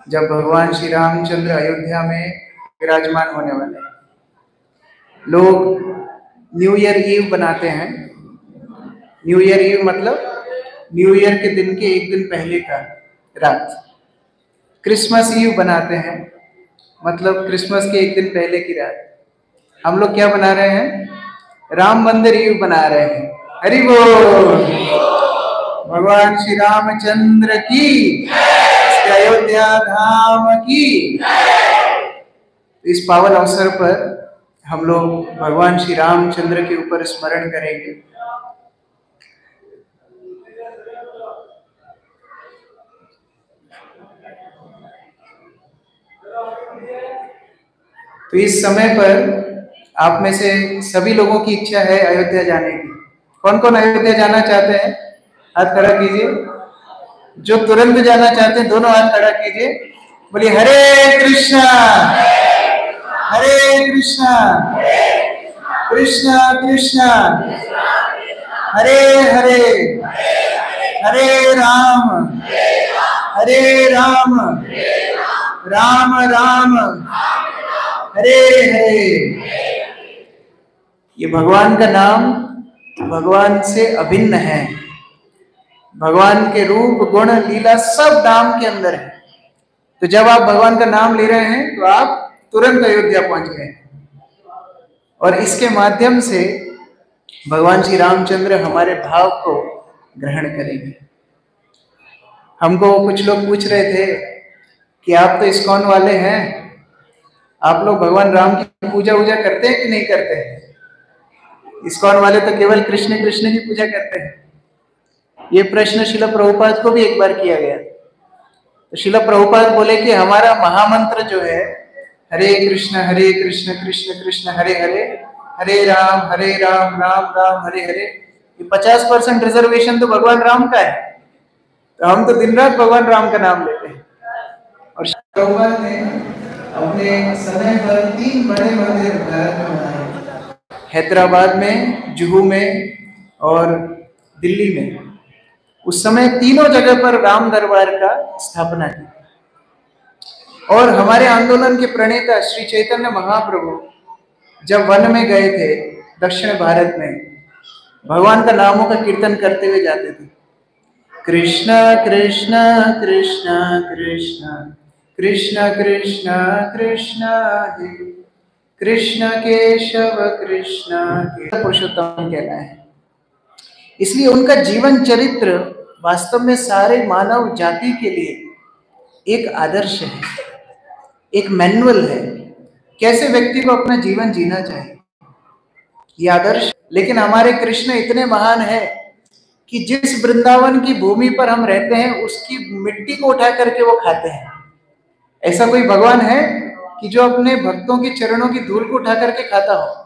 जब भगवान श्री रामचंद्र अयोध्या में विराजमान होने वाले हैं। लोग न्यू ईयर ईव बनाते हैं। न्यू ईयर ईव मतलब न्यू ईयर के दिन के एक दिन पहले का रात। क्रिसमस ईव बनाते हैं, मतलब क्रिसमस के एक दिन पहले की रात। हम लोग क्या बना रहे हैं? राम मंदिर ईव बना रहे हैं। हरि बोल। भगवान श्री रामचंद्र की, अयोध्या धाम की। इस पावन अवसर पर हम लोग भगवान श्री रामचंद्र के ऊपर स्मरण करेंगे। तो इस समय पर आप में से सभी लोगों की इच्छा है अयोध्या जाने की। कौन कौन अयोध्या जाना चाहते हैं? हाथ खड़ा कीजिए। जो तुरंत जाना चाहते हैं दोनों हाथ खड़ा कीजिए। बोलिए हरे कृष्णा हरे कृष्णा कृष्णा कृष्णा हरे हरे हरे राम राम राम हरे हरे। ये भगवान का नाम भगवान से अभिन्न है। भगवान के रूप गुण लीला सब नाम के अंदर है। तो जब आप भगवान का नाम ले रहे हैं तो आप तुरंत अयोध्या पहुंच गए। और इसके माध्यम से भगवान श्री रामचंद्र हमारे भाव को ग्रहण करेंगे। हमको कुछ लोग पूछ रहे थे कि आप तो इस्कॉन वाले हैं, आप लोग भगवान राम की पूजा वूजा करते हैं कि नहीं करते हैं? इस्कॉन वाले तो केवल कृष्ण कृष्ण की पूजा करते हैं। ये प्रश्न श्रील प्रभुपाद को भी एक बार किया गया। तो श्रील प्रभुपाद बोले कि हमारा महामंत्र जो है हरे कृष्ण कृष्ण कृष्ण हरे हरे, हरे राम राम राम हरे हरे, ये 50% रिजर्वेशन तो भगवान राम का है। तो हम तो दिन रात भगवान राम का नाम लेते हैं। और प्रभुपाद ने अपने समय पर 3 बड़े मंदिर भारत में बनाए, हैदराबाद में, जुहू में और दिल्ली में। उस समय तीनों जगह पर राम दरबार का स्थापना की। और हमारे आंदोलन के प्रणेता श्री चैतन्य महाप्रभु जब वन में गए थे दक्षिण भारत में, भगवान का नामों का कीर्तन करते हुए जाते थे। कृष्ण कृष्ण कृष्ण कृष्ण कृष्ण कृष्ण कृष्ण हे कृष्ण केशव कृष्ण के पुरुषोत्तम कहलाए हैं। इसलिए उनका जीवन चरित्र वास्तव में सारे मानव जाति के लिए एक आदर्श है, एक मैनुअल है, कैसे व्यक्ति को अपना जीवन जीना चाहिए, ये आदर्श। लेकिन हमारे कृष्ण इतने महान है कि जिस वृंदावन की भूमि पर हम रहते हैं उसकी मिट्टी को उठा करके वो खाते हैं। ऐसा कोई भगवान है कि जो अपने भक्तों के चरणों की धूल को उठा करके खाता हो?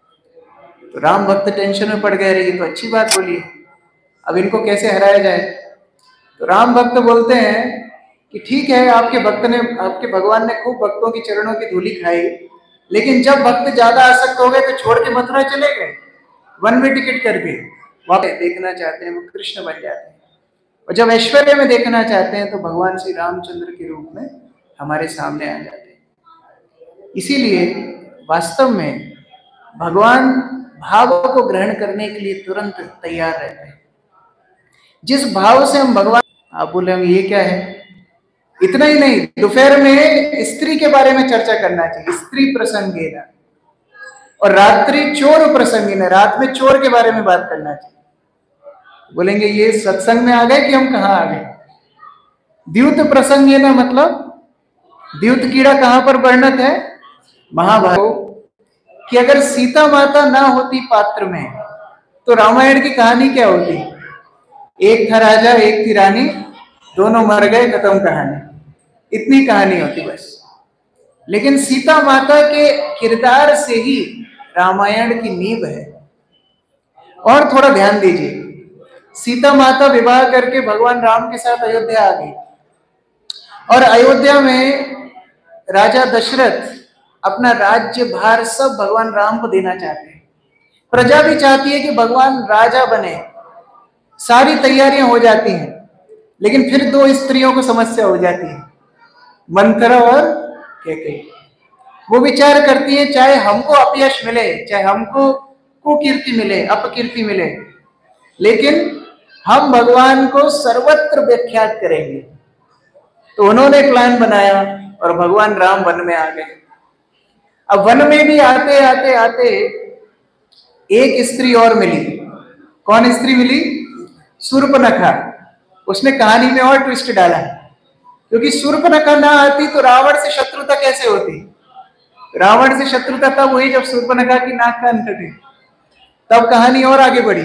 तो राम भक्त टेंशन में पड़ गए। रही तो अच्छी बात बोली है, अब इनको कैसे हराया जाए? तो राम भक्त बोलते हैं कि ठीक है, आपके भक्त ने, आपके भगवान ने खूब भक्तों की चरणों की धूली खाई, लेकिन जब भक्त ज्यादा आसक्त हो गए तो छोड़ के मथुरा चले गए, वन वे टिकट करके। वहां देखना चाहते हैं वो कृष्ण बन जाते हैं। और जब ऐश्वर्य में देखना चाहते हैं तो भगवान श्री रामचंद्र के रूप में हमारे सामने आ जाते हैं। इसीलिए वास्तव में भगवान भाव को ग्रहण करने के लिए तुरंत तैयार रहते हैं। जिस भाव से हम भगवान, आप बोले हम ये क्या है? इतना ही नहीं, दोपहर में स्त्री के बारे में चर्चा करना चाहिए, स्त्री प्रसंगेन, और रात्रि चोर प्रसंगेन, रात में चोर के बारे में बात करना चाहिए। बोलेंगे ये सत्संग में आ गए कि हम कहाँ आ गए? द्यूत प्रसंगेन मतलब द्यूत कीड़ा कहां पर वर्णित है? महाभारत। कि अगर सीता माता ना होती पात्र में तो रामायण की कहानी क्या होती? एक था राजा, एक थी रानी, दोनों मर गए, खत्म कहानी। इतनी कहानी होती बस। लेकिन सीता माता के किरदार से ही रामायण की नींव है। और थोड़ा ध्यान दीजिए, सीता माता विवाह करके भगवान राम के साथ अयोध्या आ गई, और अयोध्या में राजा दशरथ अपना राज्य भार सब भगवान राम को देना चाहते हैं। प्रजा भी चाहती है कि भगवान राजा बने, सारी तैयारियां हो जाती हैं, लेकिन फिर 2 स्त्रियों को समस्या हो जाती है। मंथरा और कैकेयी। वो विचार करती है चाहे हमको अपयश मिले, चाहे हमको कुकीर्ति मिले, अपकीर्ति मिले, लेकिन हम भगवान को सर्वत्र विख्यात करेंगे। तो उन्होंने प्लान बनाया और भगवान राम वन में आ गए। अब वन में भी आते आते आते एक स्त्री और मिली। कौन स्त्री मिली? शूर्पणखा। उसने कहानी में और ट्विस्ट डाला, क्योंकि शूर्पणखा ना आती तो रावण से शत्रुता कैसे होती? रावण से शत्रुता तब हुई जब शूर्पणखा की नाक कान कटे, तब कहानी और आगे बढ़ी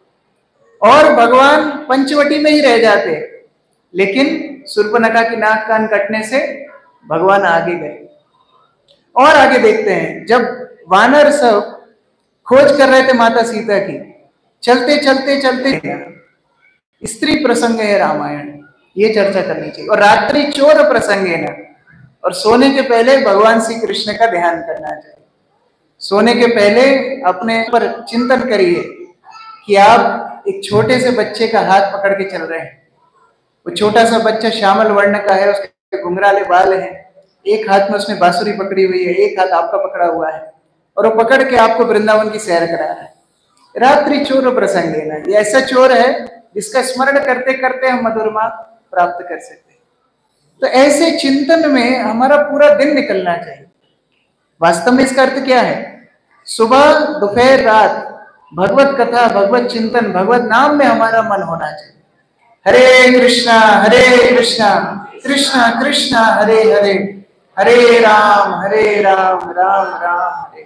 और भगवान पंचवटी में ही रह जाते, लेकिन शूर्पणखा की नाक कान कटने से भगवान आगे गए। और आगे देखते हैं, जब वानर सब खोज कर रहे थे माता सीता की, चलते चलते चलते स्त्री प्रसंग है रामायण, ये चर्चा करनी चाहिए। और रात्रि चोर प्रसंग है ना, और सोने के पहले भगवान श्री कृष्ण का ध्यान करना चाहिए। सोने के पहले अपने पर चिंतन करिए कि आप एक छोटे से बच्चे का हाथ पकड़ के चल रहे हैं। वो छोटा सा बच्चा श्यामल वर्ण का है, उसके घुंघराले बाल हैं, एक हाथ में उसने बांसुरी पकड़ी हुई है, एक हाथ आपका पकड़ा हुआ है, और वो पकड़ के आपको वृंदावन की सैर करा रहा है। रात्रि चोर प्रसंग है ना, ये ऐसा चोर है जिसका स्मरण करते करते हम मधुरमा प्राप्त कर सकते हैं। तो ऐसे चिंतन में हमारा पूरा दिन निकलना चाहिए। वास्तव में इसका अर्थ क्या है? सुबह दोपहर रात भगवत कथा, भगवत चिंतन, भगवत नाम में हमारा मन होना चाहिए। हरे कृष्णा कृष्णा कृष्णा हरे हरे, हरे राम राम राम हरे।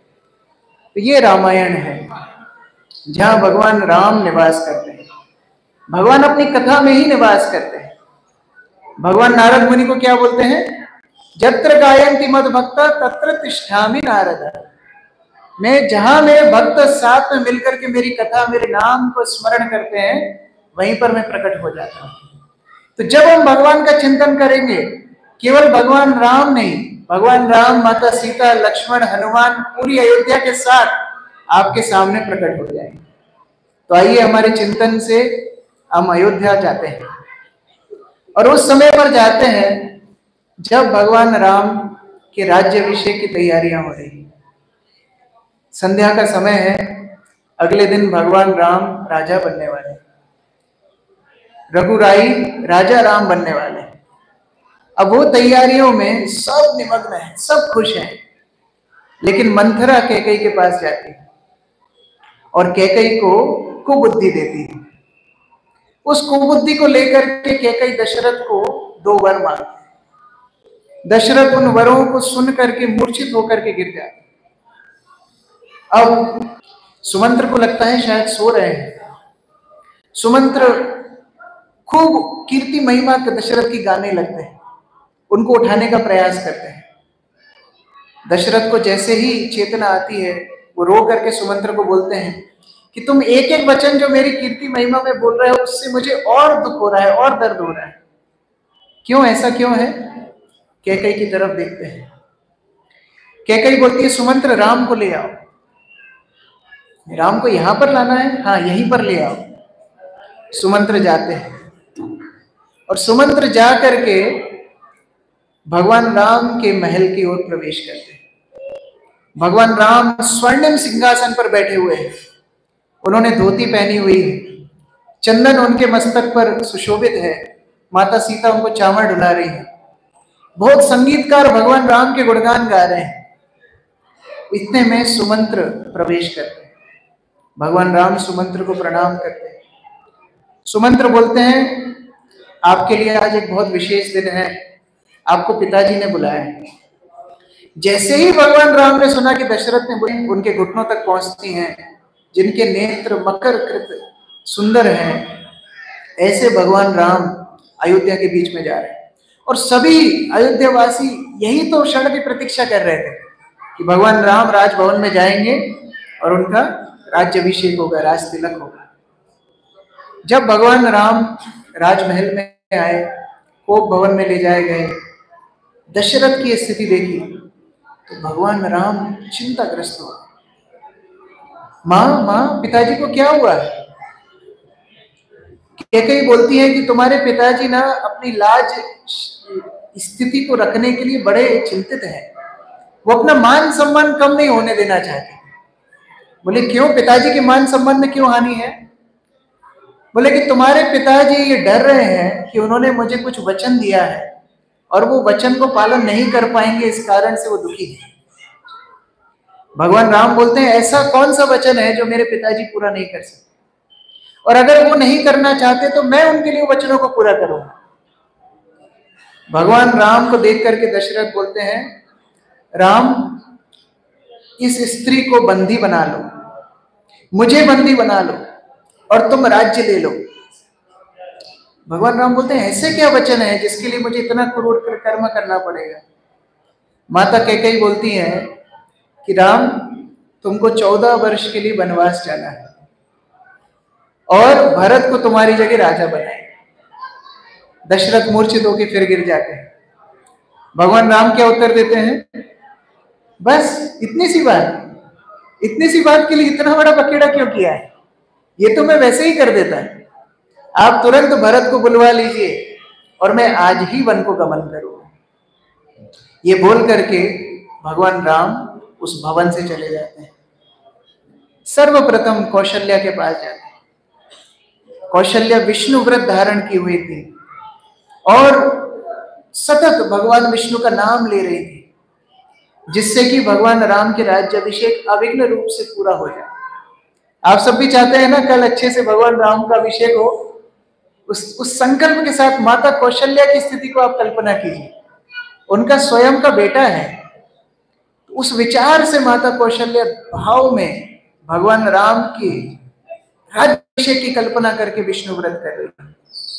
तो ये रामायण है जहां भगवान राम निवास करते हैं। भगवान अपनी कथा में ही निवास करते हैं। भगवान नारद मुनि को क्या बोलते हैं? जत्र गायन्ति मद भक्ता तत्र तिष्ठामि नारद। मैं जहां मेरे भक्त साथ में मिलकर के मेरी कथा, मेरे नाम को स्मरण करते हैं, वहीं पर मैं प्रकट हो जाता हूं। तो जब हम भगवान का चिंतन करेंगे, केवल भगवान राम नहीं, भगवान राम, माता सीता, लक्ष्मण, हनुमान पूरी अयोध्या के साथ आपके सामने प्रकट हो जाएंगे। तो आइए हमारे चिंतन से हम अयोध्या जाते हैं, और उस समय पर जाते हैं जब भगवान राम के राज्याभिषेक की तैयारियां हो रही। संध्या का समय है, अगले दिन भगवान राम राजा बनने वाले, रघुराई राजा राम बनने वाले। अब वो तैयारियों में सब निमग्न है, सब खुश हैं, लेकिन मंथरा कैकेयी के पास जाती है और कैकेयी को कुबुद्धि देती है। उस कुबुद्धि को लेकर के कैकेयी दशरथ को 2 वर मांगती है। दशरथ उन वरों को सुन करके मूर्छित होकर के गिर जाते। अब सुमंत्र को लगता है शायद सो रहे हैं। सुमंत्र खूब कीर्ति महिमा के दशरथ की गाने लगते हैं, उनको उठाने का प्रयास करते हैं। दशरथ को जैसे ही चेतना आती है, वो रो करके सुमंत्र को बोलते हैं कि तुम एक एक वचन जो मेरी कीर्ति महिमा में बोल रहे हो, उससे मुझे और दुख हो रहा है और दर्द हो रहा है। क्यों, ऐसा क्यों है? कैकेयी की तरफ देखते हैं। कैकेयी बोलती है, सुमंत्र राम को ले आओ। राम को यहां पर लाना है? हाँ, यहीं पर ले आओ। सुमंत्र जाते हैं और सुमंत्र जा करके भगवान राम के महल की ओर प्रवेश करते हैं। भगवान राम स्वर्णिम सिंहासन पर बैठे हुए हैं। उन्होंने धोती पहनी हुई है, चंदन उनके मस्तक पर सुशोभित है, माता सीता उनको चावल डुला रही है, बहुत संगीतकार भगवान राम के गुणगान गा रहे हैं। इतने में सुमंत्र प्रवेश करते हैं। भगवान राम सुमंत्र को प्रणाम करते हैं। सुमंत्र बोलते हैं, आपके लिए आज एक बहुत विशेष दिन है, आपको पिताजी ने बुलाया है। जैसे ही भगवान राम ने सुना कि दशरथ ने उनके घुटनों तक पहुंचती हैं, जिनके नेत्र मकर कृत सुंदर हैं, ऐसे भगवान राम अयोध्या के बीच में जा रहे हैं। और सभी अयोध्यावासी यही तो क्षण की प्रतीक्षा कर रहे थे कि भगवान राम राजभवन में जाएंगे और उनका राज्याभिषेक होगा, राज तिलक होगा। जब भगवान राम राजमहल में आए, कोप भवन में ले जाए गए, दशरथ की स्थिति देखी तो भगवान राम चिंताग्रस्त हुआ। माँ पिताजी को क्या हुआ है? कैकेयी बोलती है कि तुम्हारे पिताजी ना अपनी लाज स्थिति को रखने के लिए बड़े चिंतित हैं। वो अपना मान सम्मान कम नहीं होने देना चाहते। बोले क्यों, पिताजी के मान सम्मान में क्यों हानि है? बोले कि तुम्हारे पिताजी ये डर रहे हैं कि उन्होंने मुझे कुछ वचन दिया है और वो वचन को पालन नहीं कर पाएंगे, इस कारण से वो दुखी है। भगवान राम बोलते हैं ऐसा कौन सा वचन है जो मेरे पिताजी पूरा नहीं कर सकते, और अगर वो नहीं करना चाहते तो मैं उनके लिए वचनों को पूरा करूंगा। भगवान राम को देख करके दशरथ बोलते हैं, राम इस स्त्री को बंदी बना लो, मुझे बंदी बना लो और तुम राज्य ले लो। भगवान राम बोलते हैं ऐसे क्या वचन है जिसके लिए मुझे इतना क्रूर कर्म करना पड़ेगा? माता कैकेयी बोलती है कि राम तुमको 14 वर्ष के लिए वनवास जाना है और भरत को तुम्हारी जगह राजा बनाए। दशरथ मूर्छित होकर फिर गिर जाते हैं। भगवान राम क्या उत्तर देते हैं, बस इतनी सी बात के लिए इतना बड़ा बखेड़ा क्यों किया है? ये तो मैं वैसे ही कर देता है। आप तुरंत भरत को बुलवा लीजिए और मैं आज ही वन को गमन करूंगा। ये बोल करके भगवान राम उस भवन से चले जाते हैं। सर्वप्रथम कौशल्या के पास जाते हैं। कौशल्या विष्णु व्रत धारण की हुई थी और सतत भगवान विष्णु का नाम ले रही थी, जिससे कि भगवान राम के राज्याभिषेक अविघ्न रूप से पूरा हो जाए। आप सब भी चाहते हैं ना कल अच्छे से भगवान राम का अभिषेक हो। उस संकल्प के साथ माता कौशल्या की स्थिति को आप कल्पना कीजिए। उनका स्वयं का बेटा है। उस विचार से माता कौशल्या भाव में भगवान राम की राज्याभिषेक की कल्पना करके विष्णु व्रत कर रही है।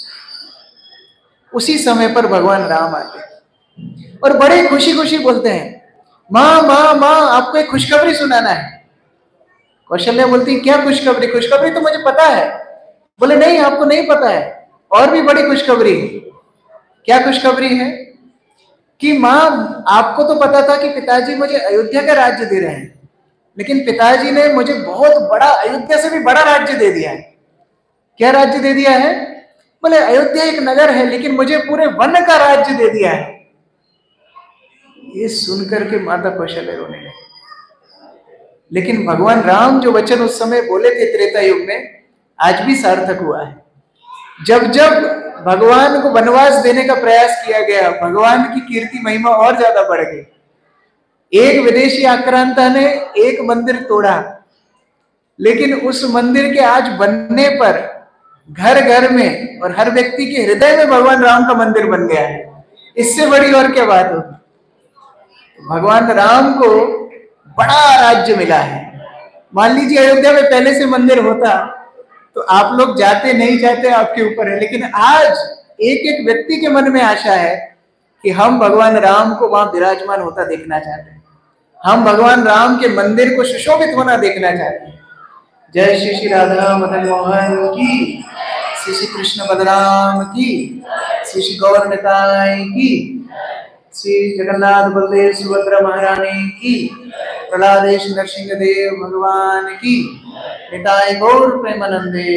उसी समय पर भगवान राम आते और बड़े खुशी खुशी बोलते हैं, माँ माँ माँ आपको एक खुशखबरी सुनाना है। कौशल्या बोलती क्या खुशखबरी? खुशखबरी तो मुझे पता है। बोले नहीं, आपको नहीं पता है, और भी बड़ी खुशखबरी है। क्या खुशखबरी है? कि माँ आपको तो पता था कि पिताजी मुझे अयोध्या का राज्य दे रहे हैं, लेकिन पिताजी ने मुझे बहुत बड़ा, अयोध्या से भी बड़ा राज्य दे दिया है। क्या राज्य दे दिया है? बोले अयोध्या एक नगर है, लेकिन मुझे पूरे वन का राज्य दे दिया है। ये सुनकर के माता कौशल्या रोने लगी। लेकिन भगवान राम जो वचन उस समय बोले थे त्रेता युग में, आज भी सार्थक हुआ है। जब जब भगवान को वनवास देने का प्रयास किया गया, भगवान की कीर्ति महिमा और ज्यादा बढ़ गई। एक विदेशी आक्रांता ने एक मंदिर तोड़ा, लेकिन उस मंदिर के आज बनने पर घर घर में और हर व्यक्ति के हृदय में भगवान राम का मंदिर बन गया है। इससे बड़ी और क्या बात होगी? भगवान राम को बड़ा राज्य मिला है। मान लीजिए अयोध्या में पहले से मंदिर होता तो आप लोग जाते नहीं जाते आपके ऊपर है, लेकिन आज एक एक व्यक्ति के मन में आशा है कि हम भगवान राम को वहां विराजमान होता देखना चाहते हैं। हम भगवान राम के मंदिर को सुशोभित होना देखना चाहते हैं। जय श्री श्री राधा मदन मोहन की, श्री श्री कृष्ण बलराम की, श्री श्री गौर निताय की, श्री जगन्नाथ बलदेव सुभद्रा महारानी की, प्रहलादेश नरसिंह देव भगवान की, निताय गौर प्रेमानंदे।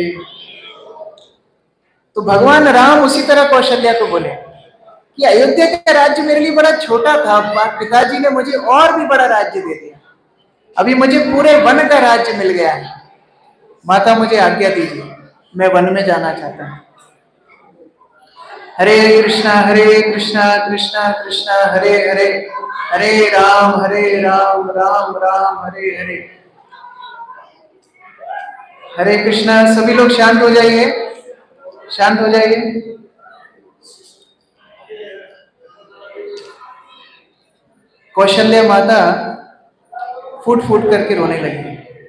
तो भगवान राम उसी तरह कौशल्या को बोले कि अयोध्या का राज्य मेरे लिए बड़ा छोटा था, पिताजी ने मुझे और भी बड़ा राज्य दे दिया, अभी मुझे पूरे वन का राज्य मिल गया है। माता मुझे आज्ञा दीजिए, मैं वन में जाना चाहता हूँ। हरे कृष्णा कृष्णा कृष्णा हरे हरे, हरे राम राम राम हरे हरे। हरे कृष्णा। सभी लोग शांत हो जाइए, शांत हो जाइए। कौशल्या माता फूट फूट करके रोने लगी।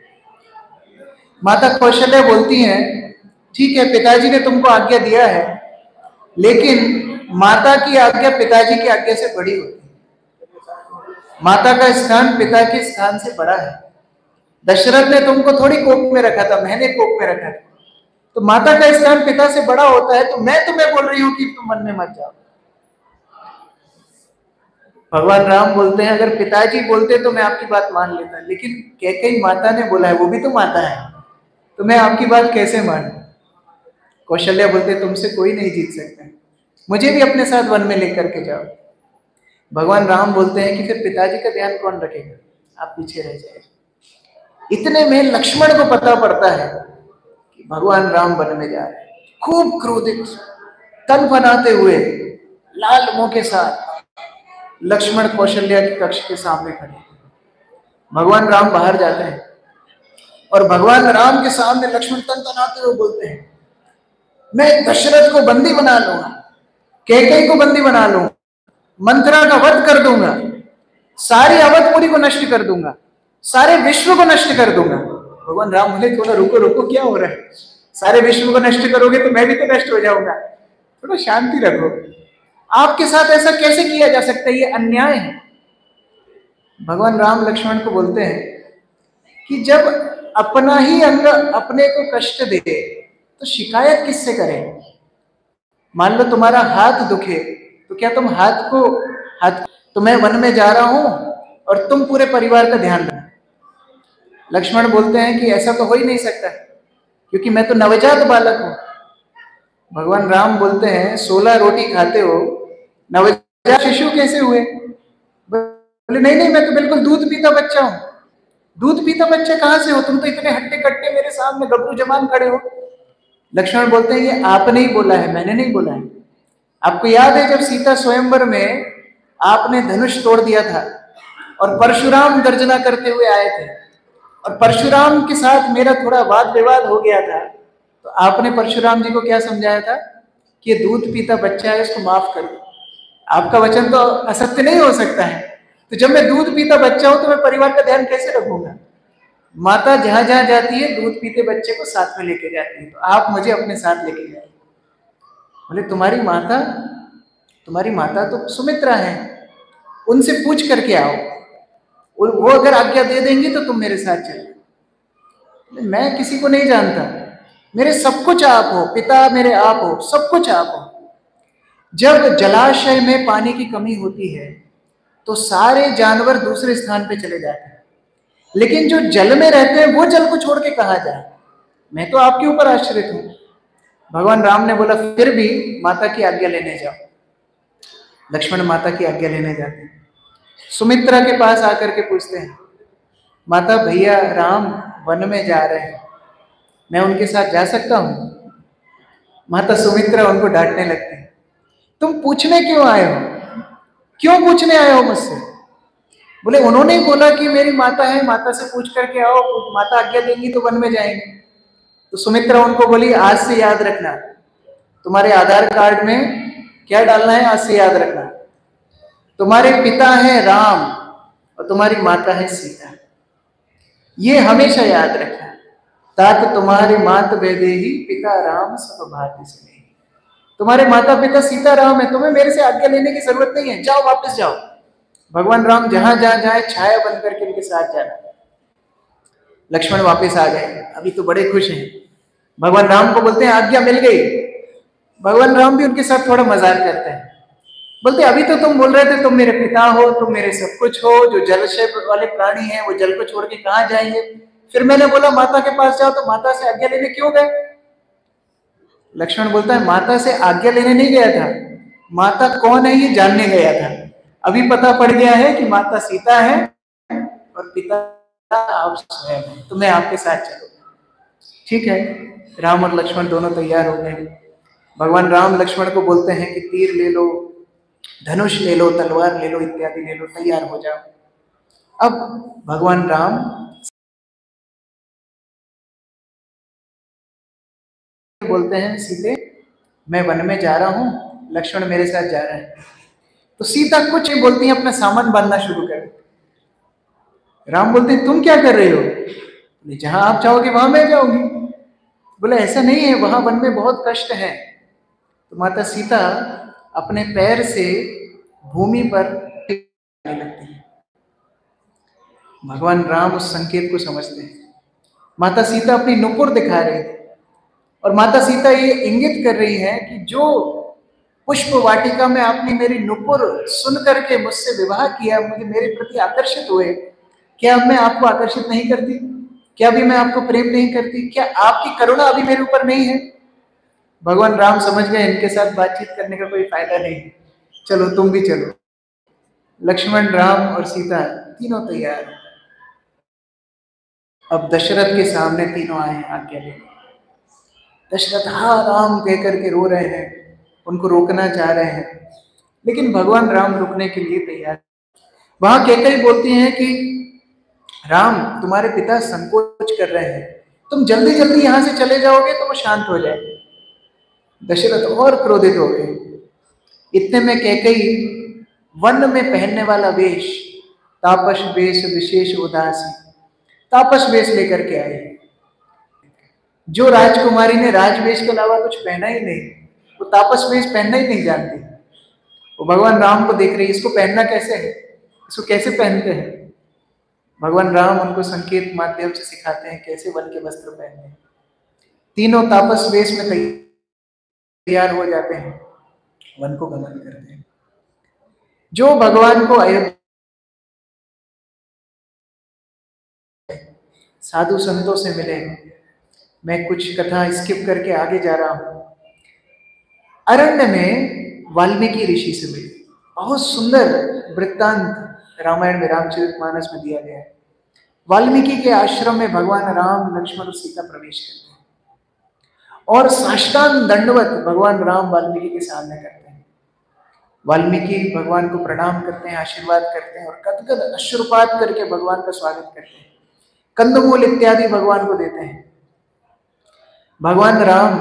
माता कौशल्या बोलती हैं, ठीक है पिताजी ने तुमको आज्ञा दिया है, लेकिन माता की आज्ञा पिताजी की आज्ञा से बड़ी होती है। माता का स्थान पिता के स्थान से बड़ा है। दशरथ ने तुमको थोड़ी कोख में रखा था, मैंने कोख में रखा था। तो माता का स्थान पिता से बड़ा होता है, तो मैं तुम्हें बोल रही हूं कि तुम मन में मत जाओ। भगवान राम बोलते हैं, अगर पिताजी बोलते तो मैं आपकी बात मान लेता, लेकिन कैकेयी माता ने बोला है, वो भी तो माता है, तो मैं आपकी बात कैसे मानूं? कौशल्या बोलते तुमसे कोई नहीं जीत सकता, मुझे भी अपने साथ वन में लेकर के जाओ। भगवान राम बोलते हैं कि फिर पिताजी का ध्यान कौन रखेगा, आप पीछे रह जाए। इतने में लक्ष्मण को पता पड़ता है कि भगवान राम वन में जा रहे हैं। खूब क्रोधित, तन बनाते हुए, लाल मुंह के साथ लक्ष्मण कौशल्या के कक्ष के सामने खड़े। भगवान राम बाहर जाते हैं और भगवान राम के सामने लक्ष्मण तन तनाते हुए बोलते हैं, मैं दशरथ को बंदी बना लूंगा, कैकेयी को बंदी बना लूंगा, मंथरा का वध कर दूंगा, सारी अवधपुरी को नष्ट कर दूंगा, सारे विश्व को नष्ट कर दूंगा। भगवान राम बोले, थोड़ा रुको रुको, क्या हो रहा है? सारे विश्व को नष्ट करोगे तो मैं भी तो नष्ट हो जाऊंगा, थोड़ा शांति रखो। आपके साथ ऐसा कैसे किया जा सकता है? ये अन्याय है। भगवान राम लक्ष्मण को बोलते हैं कि जब अपना ही अंग अपने को कष्ट दे तो शिकायत किससे करें? मान लो तुम्हारा हाथ दुखे तो क्या तुम हाथ तो मैं वन में जा रहा हूं और तुम पूरे परिवार का ध्यान रखना। लक्ष्मण बोलते हैं कि ऐसा तो हो ही नहीं सकता, क्योंकि मैं तो नवजात बालक हूं। भगवान राम बोलते हैं, 16 रोटी खाते हो, नवजात शिशु कैसे हुए? बोले नहीं नहीं, मैं तो बिल्कुल दूध पीता बच्चा हूं। दूध पीता बच्चा कहां से हो? तुम तो इतने हट्टे कट्टे मेरे सामने गबरू जमान खड़े हो। लक्ष्मण बोलते हैं, ये आपने ही बोला है, मैंने नहीं बोला है। आपको याद है जब सीता स्वयंवर में आपने धनुष तोड़ दिया था और परशुराम गर्जना करते हुए आए थे और परशुराम के साथ मेरा थोड़ा वाद विवाद हो गया था, तो आपने परशुराम जी को क्या समझाया था कि ये दूध पीता बच्चा है, इसको माफ कर दो। आपका वचन तो असत्य नहीं हो सकता है। तो जब मैं दूध पीता बच्चा हूं तो मैं परिवार का ध्यान कैसे रखूंगा? माता जहां जहां जाती है दूध पीते बच्चे को साथ में लेके जाती है, तो आप मुझे अपने साथ लेके जाइए। बोले तुम्हारी माता तो सुमित्रा है, उनसे पूछ करके आओ, वो अगर आज्ञा दे देंगी तो तुम मेरे साथ चलो। मैं किसी को नहीं जानता, मेरे सब कुछ आप हो, पिता मेरे आप हो, सब कुछ आप हो। जब जलाशय में पानी की कमी होती है तो सारे जानवर दूसरे स्थान पे चले जाते हैं, लेकिन जो जल में रहते हैं वो जल को छोड़ के कहाँ जाए? मैं तो आपके ऊपर आश्रित हूं। भगवान राम ने बोला, फिर भी माता की आज्ञा लेने जाओ। लक्ष्मण माता की आज्ञा लेने जाते हैं। सुमित्रा के पास आकर के पूछते हैं, माता भैया राम वन में जा रहे हैं, मैं उनके साथ जा सकता हूं? माता सुमित्रा उनको डांटने लगती है, तुम पूछने क्यों आए हो? क्यों पूछने आए हो मुझसे? बोले उन्होंने ही बोला कि मेरी माता है, माता से पूछ करके आओ, माता आज्ञा देंगी तो वन में जाएंगे। तो सुमित्रा उनको बोली, आज से याद रखना, तुम्हारे आधार कार्ड में क्या डालना है, आज से याद रखना, तुम्हारे पिता है राम और तुम्हारी माता है सीता। ये हमेशा याद रखना। तात तुम्हारी मात वेदेही पिता राम सब भांति से। तुम्हारे माता पिता सीता राम है, तुम्हें मेरे से आज्ञा लेने की जरूरत नहीं है, जाओ वापस जाओ। भगवान राम जहां जहां जाए छाया बन करके उनके साथ जाना। लक्ष्मण वापस आ गए, अभी तो बड़े खुश हैं। भगवान राम को बोलते हैं आज्ञा मिल गई। भगवान राम भी उनके साथ थोड़ा मजाक करते हैं, बोलते अभी तो तुम बोल रहे थे तुम मेरे पिता हो, तुम मेरे सब कुछ हो, जो जलशय वाले प्राणी हैं वो जल को छोड़ के कहां जाएंगे? फिर मैंने बोला माता के पास जाओ, तो माता से आज्ञा लेने क्यों गए? लक्ष्मण बोलता है, माता से आज्ञा लेने नहीं गया था, माता कौन है ये जानने गया था। अभी पता पड़ गया है कि माता सीता है और पिता आप स्वयं हैं, तो मैं आपके साथ चलूंगा। ठीक है, राम और लक्ष्मण दोनों तैयार हो गए। भगवान राम लक्ष्मण को बोलते हैं कि तीर ले लो, धनुष ले लो, तलवार ले लो, इत्यादि ले लो, तैयार हो जाओ। अब भगवान राम बोलते हैं, सीते मैं वन में जा रहा हूं, लक्ष्मण मेरे साथ जा रहे हैं। तो सीता कुछ नहीं बोलती है, अपना सामान बांधना शुरू कर। राम बोलते हैं तुम क्या कर रहे हो? जहां आप चाहोगे वहां मैं जाऊंगी। बोले ऐसा नहीं है, वहां वन में बहुत कष्ट है। तो माता सीता अपने पैर से भूमि पर टिकने लगती है। भगवान राम उस संकेत को समझते हैं। माता सीता अपनी नुपुर दिखा रही है और माता सीता ये इंगित कर रही है कि जो पुष्प वाटिका में आपने मेरी नुपुर सुन करके मुझसे विवाह किया, मुझे मेरे प्रति आकर्षित हुए, क्या अब मैं आपको आकर्षित नहीं करती? क्या अभी मैं आपको प्रेम नहीं करती? क्या आपकी करुणा अभी मेरे ऊपर नहीं है? भगवान राम समझ गए इनके साथ बातचीत करने का कोई फायदा नहीं, चलो तुम भी चलो। लक्ष्मण, राम और सीता तीनों तैयार। अब दशरथ के सामने तीनों आए हैं आज्ञा लेने। दशरथ हाँ राम कह करके रो रहे हैं, उनको रोकना चाह रहे हैं, लेकिन भगवान राम रुकने के लिए तैयार। वहां कैकेयी बोलती हैं कि राम, तुम्हारे पिता संकोच कर रहे हैं, तुम जल्दी जल्दी यहां से चले जाओगे तो वो शांत हो जाएंगे। दशरथ और क्रोधित हो गए। इतने में कैकेयी वन में पहनने वाला वेश, तापस वेश विशेष उदासी, तापस वेश लेकर के आए। जो राजकुमारी ने राजवेश के अलावा कुछ पहना ही नहीं, वो तापस वेश पहनना ही नहीं जानती, वो भगवान राम को देख रही है, इसको पहनना कैसे है, इसको कैसे पहनते हैं। भगवान राम उनको संकेत माध्यम से सिखाते हैं कैसे वन के वस्त्र पहनते हैं। तीनों तापस वेश में तैयार हो जाते हैं, वन को गमन करते हैं। जो भगवान को अयोध्या साधु संतों से मिले, मैं कुछ कथा स्किप करके आगे जा रहा हूं। अरण्य में वाल्मीकि ऋषि से मिले, बहुत सुंदर वृत्तांत रामायण में, रामचरितमानस में दिया गया है। वाल्मीकि के आश्रम में भगवान राम, लक्ष्मण और सीता प्रवेश करते हैं और साष्टांग दंडवत भगवान राम वाल्मीकि के सामने करते हैं। वाल्मीकि भगवान को प्रणाम करते हैं, आशीर्वाद करते हैं और गदगद अश्रुपात करके भगवान का स्वागत करते हैं, कंदमूल इत्यादि भगवान को देते हैं। भगवान राम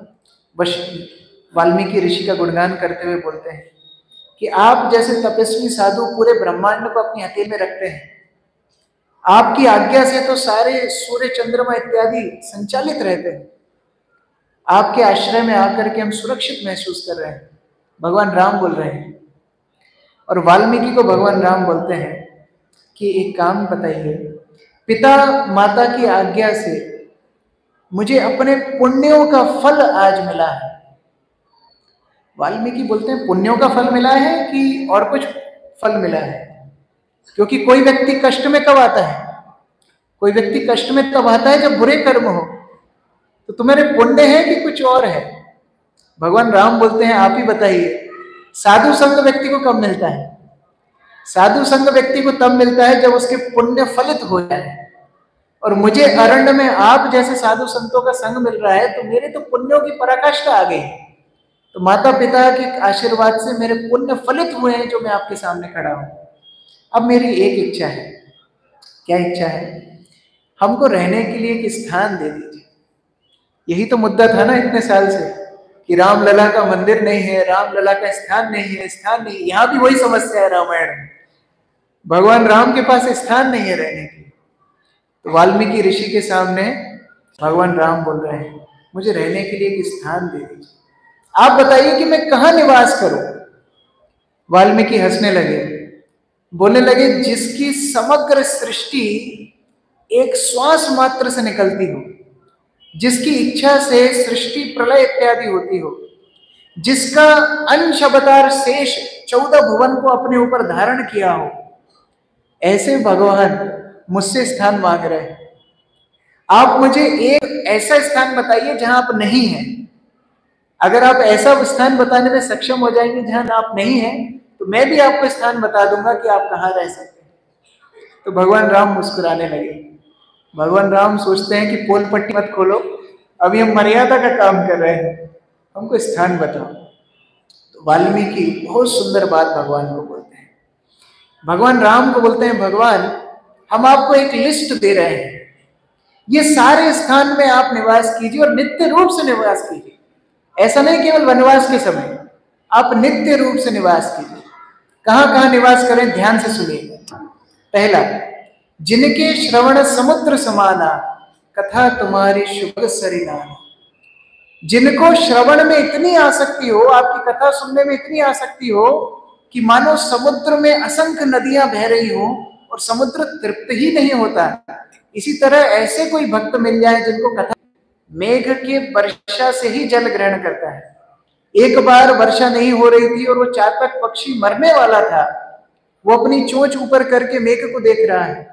वाल्मीकि ऋषि का गुणगान करते हुए बोलते हैं कि आप जैसे तपस्वी साधु पूरे ब्रह्मांड को अपनी हथेली में रखते हैं, आपकी आज्ञा से तो सारे सूर्य चंद्रमा इत्यादि संचालित रहते हैं, आपके आश्रय में आकर के हम सुरक्षित महसूस कर रहे हैं। भगवान राम बोल रहे हैं और वाल्मीकि को भगवान राम बोलते हैं कि एक काम बताइए, पिता माता की आज्ञा से मुझे अपने पुण्यों का फल आज मिला है। वाल्मीकि बोलते हैं पुण्यों का फल मिला है कि और कुछ फल मिला है? क्योंकि कोई व्यक्ति कष्ट में कब आता है? कोई व्यक्ति कष्ट में तब आता है जब बुरे कर्म हो। तो तुम्हारे पुण्य है कि कुछ और है? भगवान राम बोलते हैं आप ही बताइए, साधु संग व्यक्ति को कब मिलता है? साधु संग व्यक्ति को तब मिलता है जब उसके पुण्य फलित हो जाए। और मुझे अरण्य में आप जैसे साधु संतों का संग मिल रहा है, तो मेरे तो पुण्यों की पराकाष्ठा आ गई। तो माता पिता के आशीर्वाद से मेरे पुण्य फलित हुए हैं जो मैं आपके सामने खड़ा हूं। अब मेरी एक इच्छा है। क्या इच्छा है? हमको रहने के लिए एक स्थान दे दीजिए। यही तो मुद्दा था ना इतने साल से कि रामलला का मंदिर नहीं है, रामलला का स्थान नहीं है, स्थान नहीं। यहां भी वही समस्या है रामायण में, भगवान राम के पास स्थान नहीं है रहने के। तो वाल्मीकि ऋषि के सामने भगवान राम बोल रहे हैं मुझे रहने के लिए एक स्थान दे दीजिए, आप बताइए कि मैं कहां निवास करूं। वाल्मीकि हंसने लगे, बोलने लगे जिसकी समग्र सृष्टि एक श्वास मात्र से निकलती हो, जिसकी इच्छा से सृष्टि प्रलय इत्यादि होती हो, जिसका अंश अवतार शेष 14 भुवन को अपने ऊपर धारण किया हो, ऐसे भगवान मुझसे स्थान मांग रहे हैं। आप मुझे एक ऐसा स्थान बताइए जहां आप नहीं हैं। अगर आप ऐसा स्थान बताने में सक्षम हो जाएंगे जहां आप नहीं हैं, तो मैं भी आपको स्थान बता दूंगा कि आप कहां रह सकते हैं। तो भगवान राम मुस्कुराने लगे। भगवान राम सोचते हैं कि पोल पट्टी मत खोलो, अभी हम मर्यादा का काम कर रहे हैं, हमको स्थान बताओ। तो वाल्मीकि बहुत सुंदर बात भगवान को बोलते हैं। भगवान राम को बोलते हैं भगवान हम आपको एक लिस्ट दे रहे हैं, ये सारे स्थान में आप निवास कीजिए और नित्य रूप से निवास कीजिए। ऐसा नहीं केवल वनवास के समय, आप नित्य रूप से निवास कीजिए। कहां कहां निवास करें, ध्यान से सुनिएगा। पहला, जिनके श्रवण समुद्र समाना, कथा तुम्हारी शुभ सरिनाना। जिनको श्रवण में इतनी आसक्ति हो, आपकी कथा सुनने में इतनी आसक्ति हो कि मानो समुद्र में असंख्य नदियां बह रही हो और समुद्र तृप्त ही नहीं होता। इसी तरह ऐसे कोई भक्त मिल जाए जिनको कथा मेघ के वर्षा से ही जल ग्रहण करता है। एक बार वर्षा नहीं हो रही थी और वो चातक पक्षी मरने वाला था, वो अपनी चोंच ऊपर करके मेघ को देख रहा है।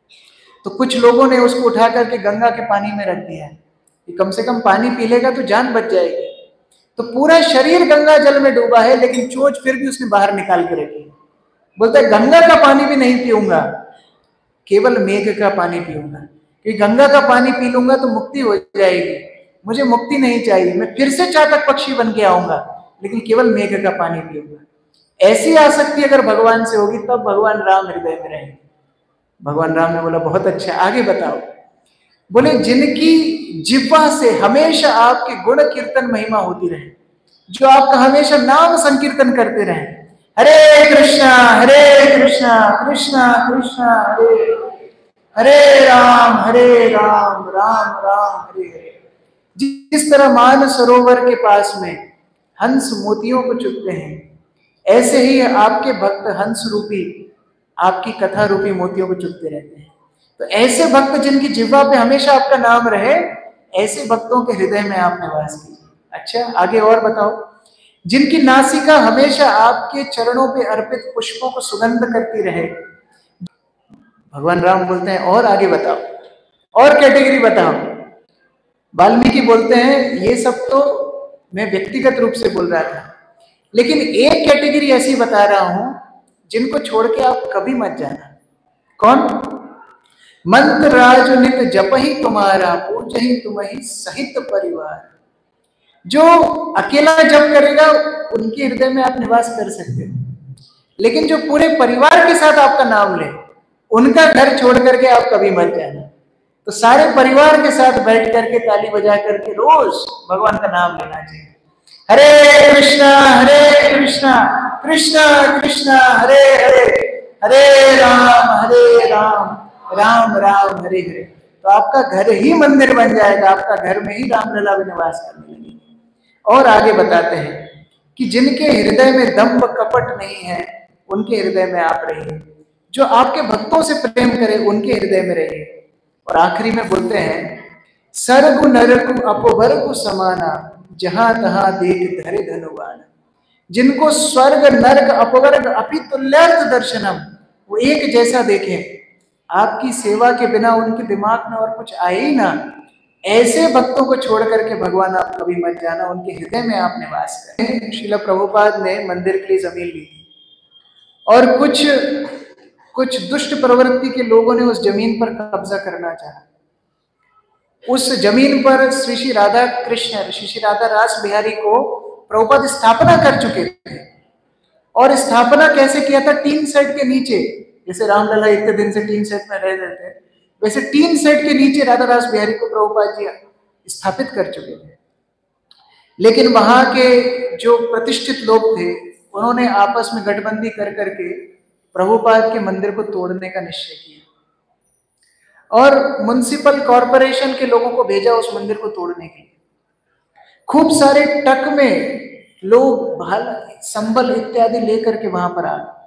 तो कुछ लोगों ने उसको उठा करके गंगा के पानी में रख दिया कि कम से कम पानी पी लेगा तो जान बच जाएगी। तो पूरा शरीर गंगा जल में डूबा है, लेकिन चोंच फिर भी उसने बाहर निकाल के रखी। बोलते हैं गंगा का पानी भी नहीं पीऊंगा, केवल मेघ का पानी पीऊंगा, क्योंकि गंगा का पानी पी लूंगा तो मुक्ति हो जाएगी, मुझे मुक्ति नहीं चाहिए, मैं फिर से चातक पक्षी बन के आऊंगा, लेकिन केवल मेघ का पानी पीऊंगा। ऐसी आसक्ति अगर भगवान से होगी तब भगवान राम हृदय में रहेंगे। भगवान राम ने बोला बहुत अच्छा, आगे बताओ। बोले जिनकी जिह्वा से हमेशा आपके गुण कीर्तन महिमा होती रहे, जो आपका हमेशा नाम संकीर्तन करते रहे, हरे कृष्णा कृष्णा कृष्णा हरे हरे राम राम राम हरे हरे। जिस तरह मान सरोवर के पास में हंस मोतियों को चुगते हैं, ऐसे ही आपके भक्त हंस रूपी आपकी कथा रूपी मोतियों को चुगते रहते हैं। तो ऐसे भक्त जिनकी जिह्वा पे हमेशा आपका नाम रहे, ऐसे भक्तों के हृदय में आप निवास कीजिए। अच्छा, आगे और बताओ। जिनकी नासिका हमेशा आपके चरणों पे अर्पित पुष्पों को सुगंध करती रहे। भगवान राम बोलते हैं और आगे बताओ, और कैटेगरी बताओ। वाल्मीकि बोलते हैं ये सब तो मैं व्यक्तिगत रूप से बोल रहा था, लेकिन एक कैटेगरी ऐसी बता रहा हूं जिनको छोड़ के आप कभी मत जाना। कौन? मंत्र राज नित जपहि तुम्हारा, पूजहि तुम्हि सहित परिवार। जो अकेला जप करेगा उनके हृदय में आप निवास कर सकते हो, लेकिन जो पूरे परिवार के साथ आपका नाम ले, उनका घर छोड़ करके आप कभी मत जाना। तो सारे परिवार के साथ बैठ करके ताली बजा करके रोज भगवान का नाम लेना चाहिए। हरे कृष्णा कृष्णा कृष्णा हरे हरे, हरे राम राम राम हरे हरे। तो आपका घर ही मंदिर बन जाएगा, आपका घर में ही रामलला निवास करने लगेगी। और आगे बताते हैं कि जिनके हृदय में दंभ कपट नहीं है, उनके हृदय में आप रहिए। जो आपके भक्तों से प्रेम करे, उनके हृदय में रहिए। और आखिरी में बोलते हैं, सर्गु नरकु अपवर्गु समाना, जहां तहां देख धरे धनुवान। जिनको स्वर्ग नरक अपवर्ग अपितुल्यर्थ दर्शनम, वो एक जैसा देखें, आपकी सेवा के बिना उनके दिमाग में और कुछ आए ही ना, ऐसे भक्तों को छोड़ करके भगवान आप कभी मत जाना, उनके हृदय में आप निवास करें। श्रील प्रभुपाद ने मंदिर के लिए जमीन ली थी और कुछ दुष्ट प्रवृत्ति के लोगों ने उस जमीन पर कब्जा करना चाहा। उस जमीन पर श्री राधा कृष्ण, श्री राधा रास बिहारी को प्रभुपाद स्थापना कर चुके थे। और स्थापना कैसे किया था? टीन सेट के नीचे, जैसे रामलला इतने दिन से टीन सेट में रह रहे थे, वैसे टीन सेट के नीचे राधा रास बिहारी को प्रभुपाद जी स्थापित कर चुके थे। लेकिन वहां के जो प्रतिष्ठित लोग थे, उन्होंने आपस में गठबंदी कर करके प्रभुपाद के मंदिर को तोड़ने का निश्चय किया और म्युनिसिपल कॉरपोरेशन के लोगों को भेजा उस मंदिर को तोड़ने के लिए। खूब सारे टक में लोग भाल, संबल इत्यादि लेकर के वहां पर आ गए।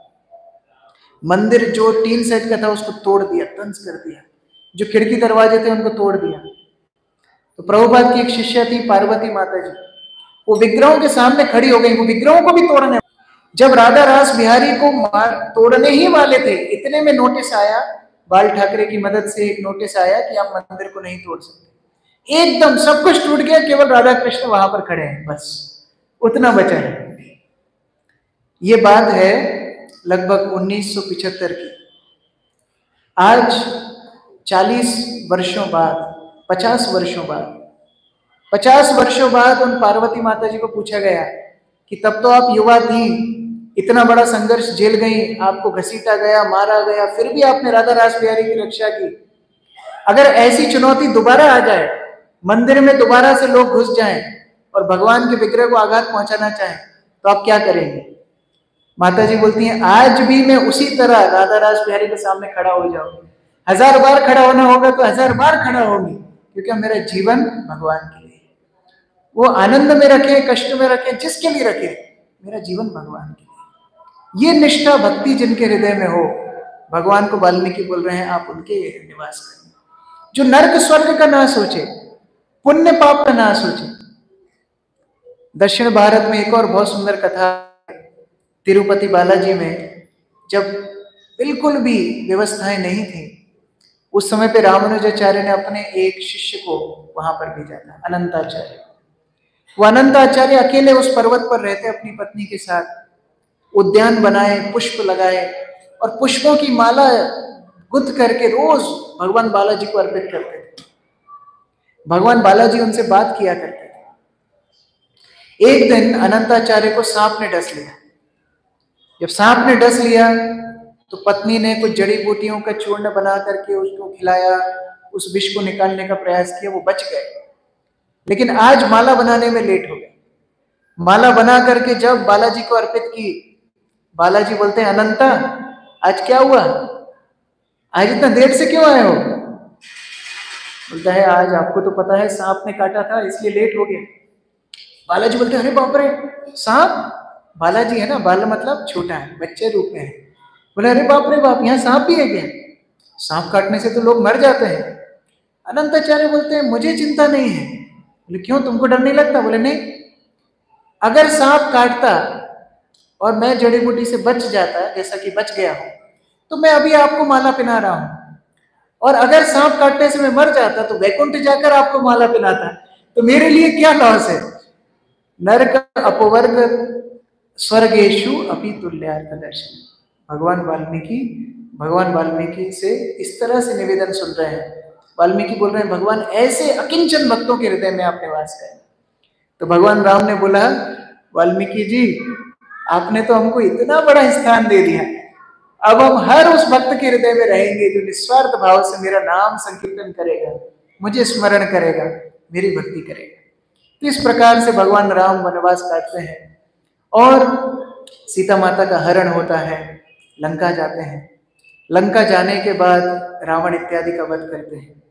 मंदिर जो टीन सेट का था उसको तोड़ दिया, तंज कर दिया। जो खिड़की दरवाजे थे उनको तोड़ दिया। तो प्रभुपाद की एक शिष्या थी पार्वती माता जी, वो विग्रहों के सामने खड़ी हो गई, वो विग्रहों को भी तोड़ने। जब राधा रास बिहारी को तोड़ने ही वाले थे, इतने में नोटिस आया, बाल ठाकरे की मदद से एक नोटिस आया कि आप मंदिर को नहीं तोड़ सकते। एकदम सब कुछ टूट गया, केवल राधा कृष्ण वहां पर खड़े हैं, बस उतना बचा है। ये बात है लगभग 1975 की। आज 40 वर्षों बाद, 50 वर्षों बाद, 50 वर्षों बाद उन पार्वती माता जी को पूछा गया कि तब तो आप युवा थी, इतना बड़ा संघर्ष झेल गई, आपको घसीटा गया, मारा गया, फिर भी आपने राधा रास बिहारी की रक्षा की। अगर ऐसी चुनौती दोबारा आ जाए, मंदिर में दोबारा से लोग घुस जाएं और भगवान के विग्रह को आघात पहुंचाना चाहें, तो आप क्या करेंगे? माता जी बोलती हैं, आज भी मैं उसी तरह राधा रास बिहारी के सामने खड़ा हो जाऊंगी। 1000 बार खड़ा होना होगा तो 1000 बार खड़ा होगी, क्योंकि मेरा जीवन भगवान के लिए। वो आनंद में रखे, कष्ट में रखे, जिसके लिए रखे, मेरा जीवन भगवान के लिए। ये निष्ठा भक्ति जिनके हृदय में हो, भगवान को वाल्मीकि बोल रहे हैं आप उनके निवास करें। जो नर्क स्वर्ग का ना सोचे, पुण्य पाप का ना सोचे। दक्षिण भारत में एक और बहुत सुंदर कथा, तिरुपति बालाजी में जब बिल्कुल भी व्यवस्थाएं नहीं थी, उस समय पे रामानुजाचार्य ने अपने एक शिष्य को वहां पर भेजा था, अनंताचार्य। वो अनंताचार्य अकेले उस पर्वत पर रहते अपनी पत्नी के साथ। उद्यान बनाए, पुष्प लगाए और पुष्पों की माला गुंथ करके रोज भगवान बालाजी को अर्पित करते थे। भगवान बालाजी उनसे बात किया करते थे। एक दिन अनंताचार्य को सांप ने डस लिया। जब सांप ने डस लिया तो पत्नी ने कुछ जड़ी बूटियों का चूर्ण बना करके उसको खिलाया, उस विष को निकालने का प्रयास किया, वो बच गए। लेकिन आज माला बनाने में लेट हो गए। माला बना करके जब बालाजी को अर्पित की, बालाजी बोलते हैं, अनंता आज क्या हुआ, आज इतना देर से क्यों आए हो? बोलता है, आज आपको तो पता है सांप ने काटा था इसलिए लेट हो गया। बालाजी बोलते हैं, अरे बाप रे, सांप? बालाजी है ना, बाल मतलब छोटा है, बच्चे रूप में है। बोले, अरे बाप रे बाप, यहाँ सांप भी है क्या? सांप काटने से तो लोग मर जाते हैं। अनंताचार्य बोलते हैं, मुझे चिंता नहीं है। बोले, क्यों, तुमको डर नहीं लगता? बोले, नहीं, अगर सांप काटता और मैं जड़ी बूटी से बच जाता, जैसा कि बच गया हूं, तो मैं अभी आपको माला पहना रहा हूं। और अगर सांप काटने से मैं मर जाता तो वैकुंठ जाकर आपको माला पहनाता, तो मेरे लिए क्या लॉस है? नरक अपवर्ग स्वर्गेशु अपि तुल्यार्थ दर्शन। भगवान वाल्मीकि से इस तरह से निवेदन सुन रहे हैं। वाल्मीकि बोल रहे हैं, भगवान ऐसे अकिंचन भक्तों के हृदय में आपने वास करें। तो भगवान राम ने बोला, वाल्मीकि जी, आपने तो हमको इतना बड़ा स्थान दे दिया, अब हम हर उस भक्त के हृदय में रहेंगे जो निस्वार्थ भाव से मेरा नाम संकीर्तन करेगा, मुझे स्मरण करेगा, मेरी भक्ति करेगा। तो इस प्रकार से भगवान राम वनवास काटते हैं और सीता माता का हरण होता है, लंका जाते हैं। लंका जाने के बाद रावण इत्यादि का वध करते हैं।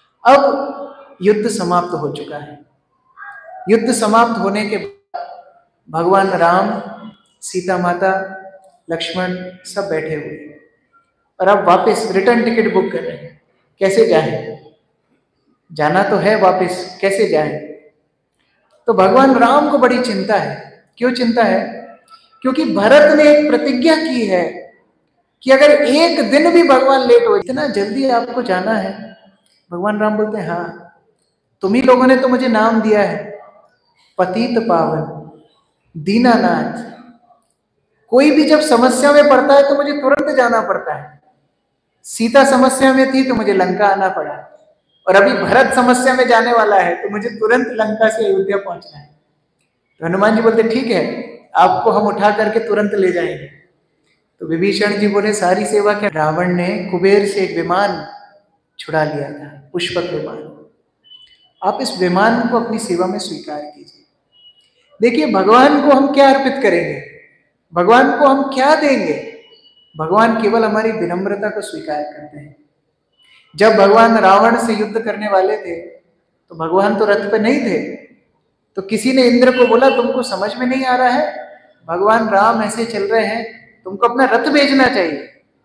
अब युद्ध समाप्त हो चुका है। युद्ध समाप्त होने के बाद भगवान राम, सीता माता, लक्ष्मण सब बैठे हुए हैं और अब वापस रिटर्न टिकट बुक कर रहे हैं, कैसे जाएं? जाना तो है वापस, कैसे जाएं? तो भगवान राम को बड़ी चिंता है। क्यों चिंता है? क्योंकि भरत ने एक प्रतिज्ञा की है कि अगर एक दिन भी भगवान लेट हो, इतना जल्दी आपको जाना है। भगवान राम बोलते हैं, हाँ, तुम ही लोगों ने तो मुझे नाम दिया है, पतित पावन, दीनानाथ। कोई भी जब समस्या में पड़ता है तो मुझे तुरंत जाना पड़ता है। सीता समस्या में थी तो मुझे लंका आना पड़ा, और अभी भरत समस्या में जाने वाला है तो मुझे तुरंत लंका से अयोध्या पहुंचना है। तो हनुमान जी बोलते, ठीक है, आपको हम उठा करके तुरंत ले जाएंगे। तो विभीषण जी बोले, सारी सेवा क्या? रावण ने कुबेर से एक विमान छुड़ा लिया था, पुष्पक विमान। आप इस विमान को अपनी सेवा में स्वीकार कीजिए। देखिए, भगवान को हम क्या अर्पित करेंगे, भगवान को हम क्या देंगे? भगवान केवल हमारी विनम्रता को स्वीकार करते हैं। जब भगवान रावण से युद्ध करने वाले थे तो भगवान तो रथ पे नहीं थे, तो किसी ने इंद्र को बोला, तुमको समझ में नहीं आ रहा है, भगवान राम ऐसे चल रहे हैं, तुमको अपना रथ भेजना चाहिए।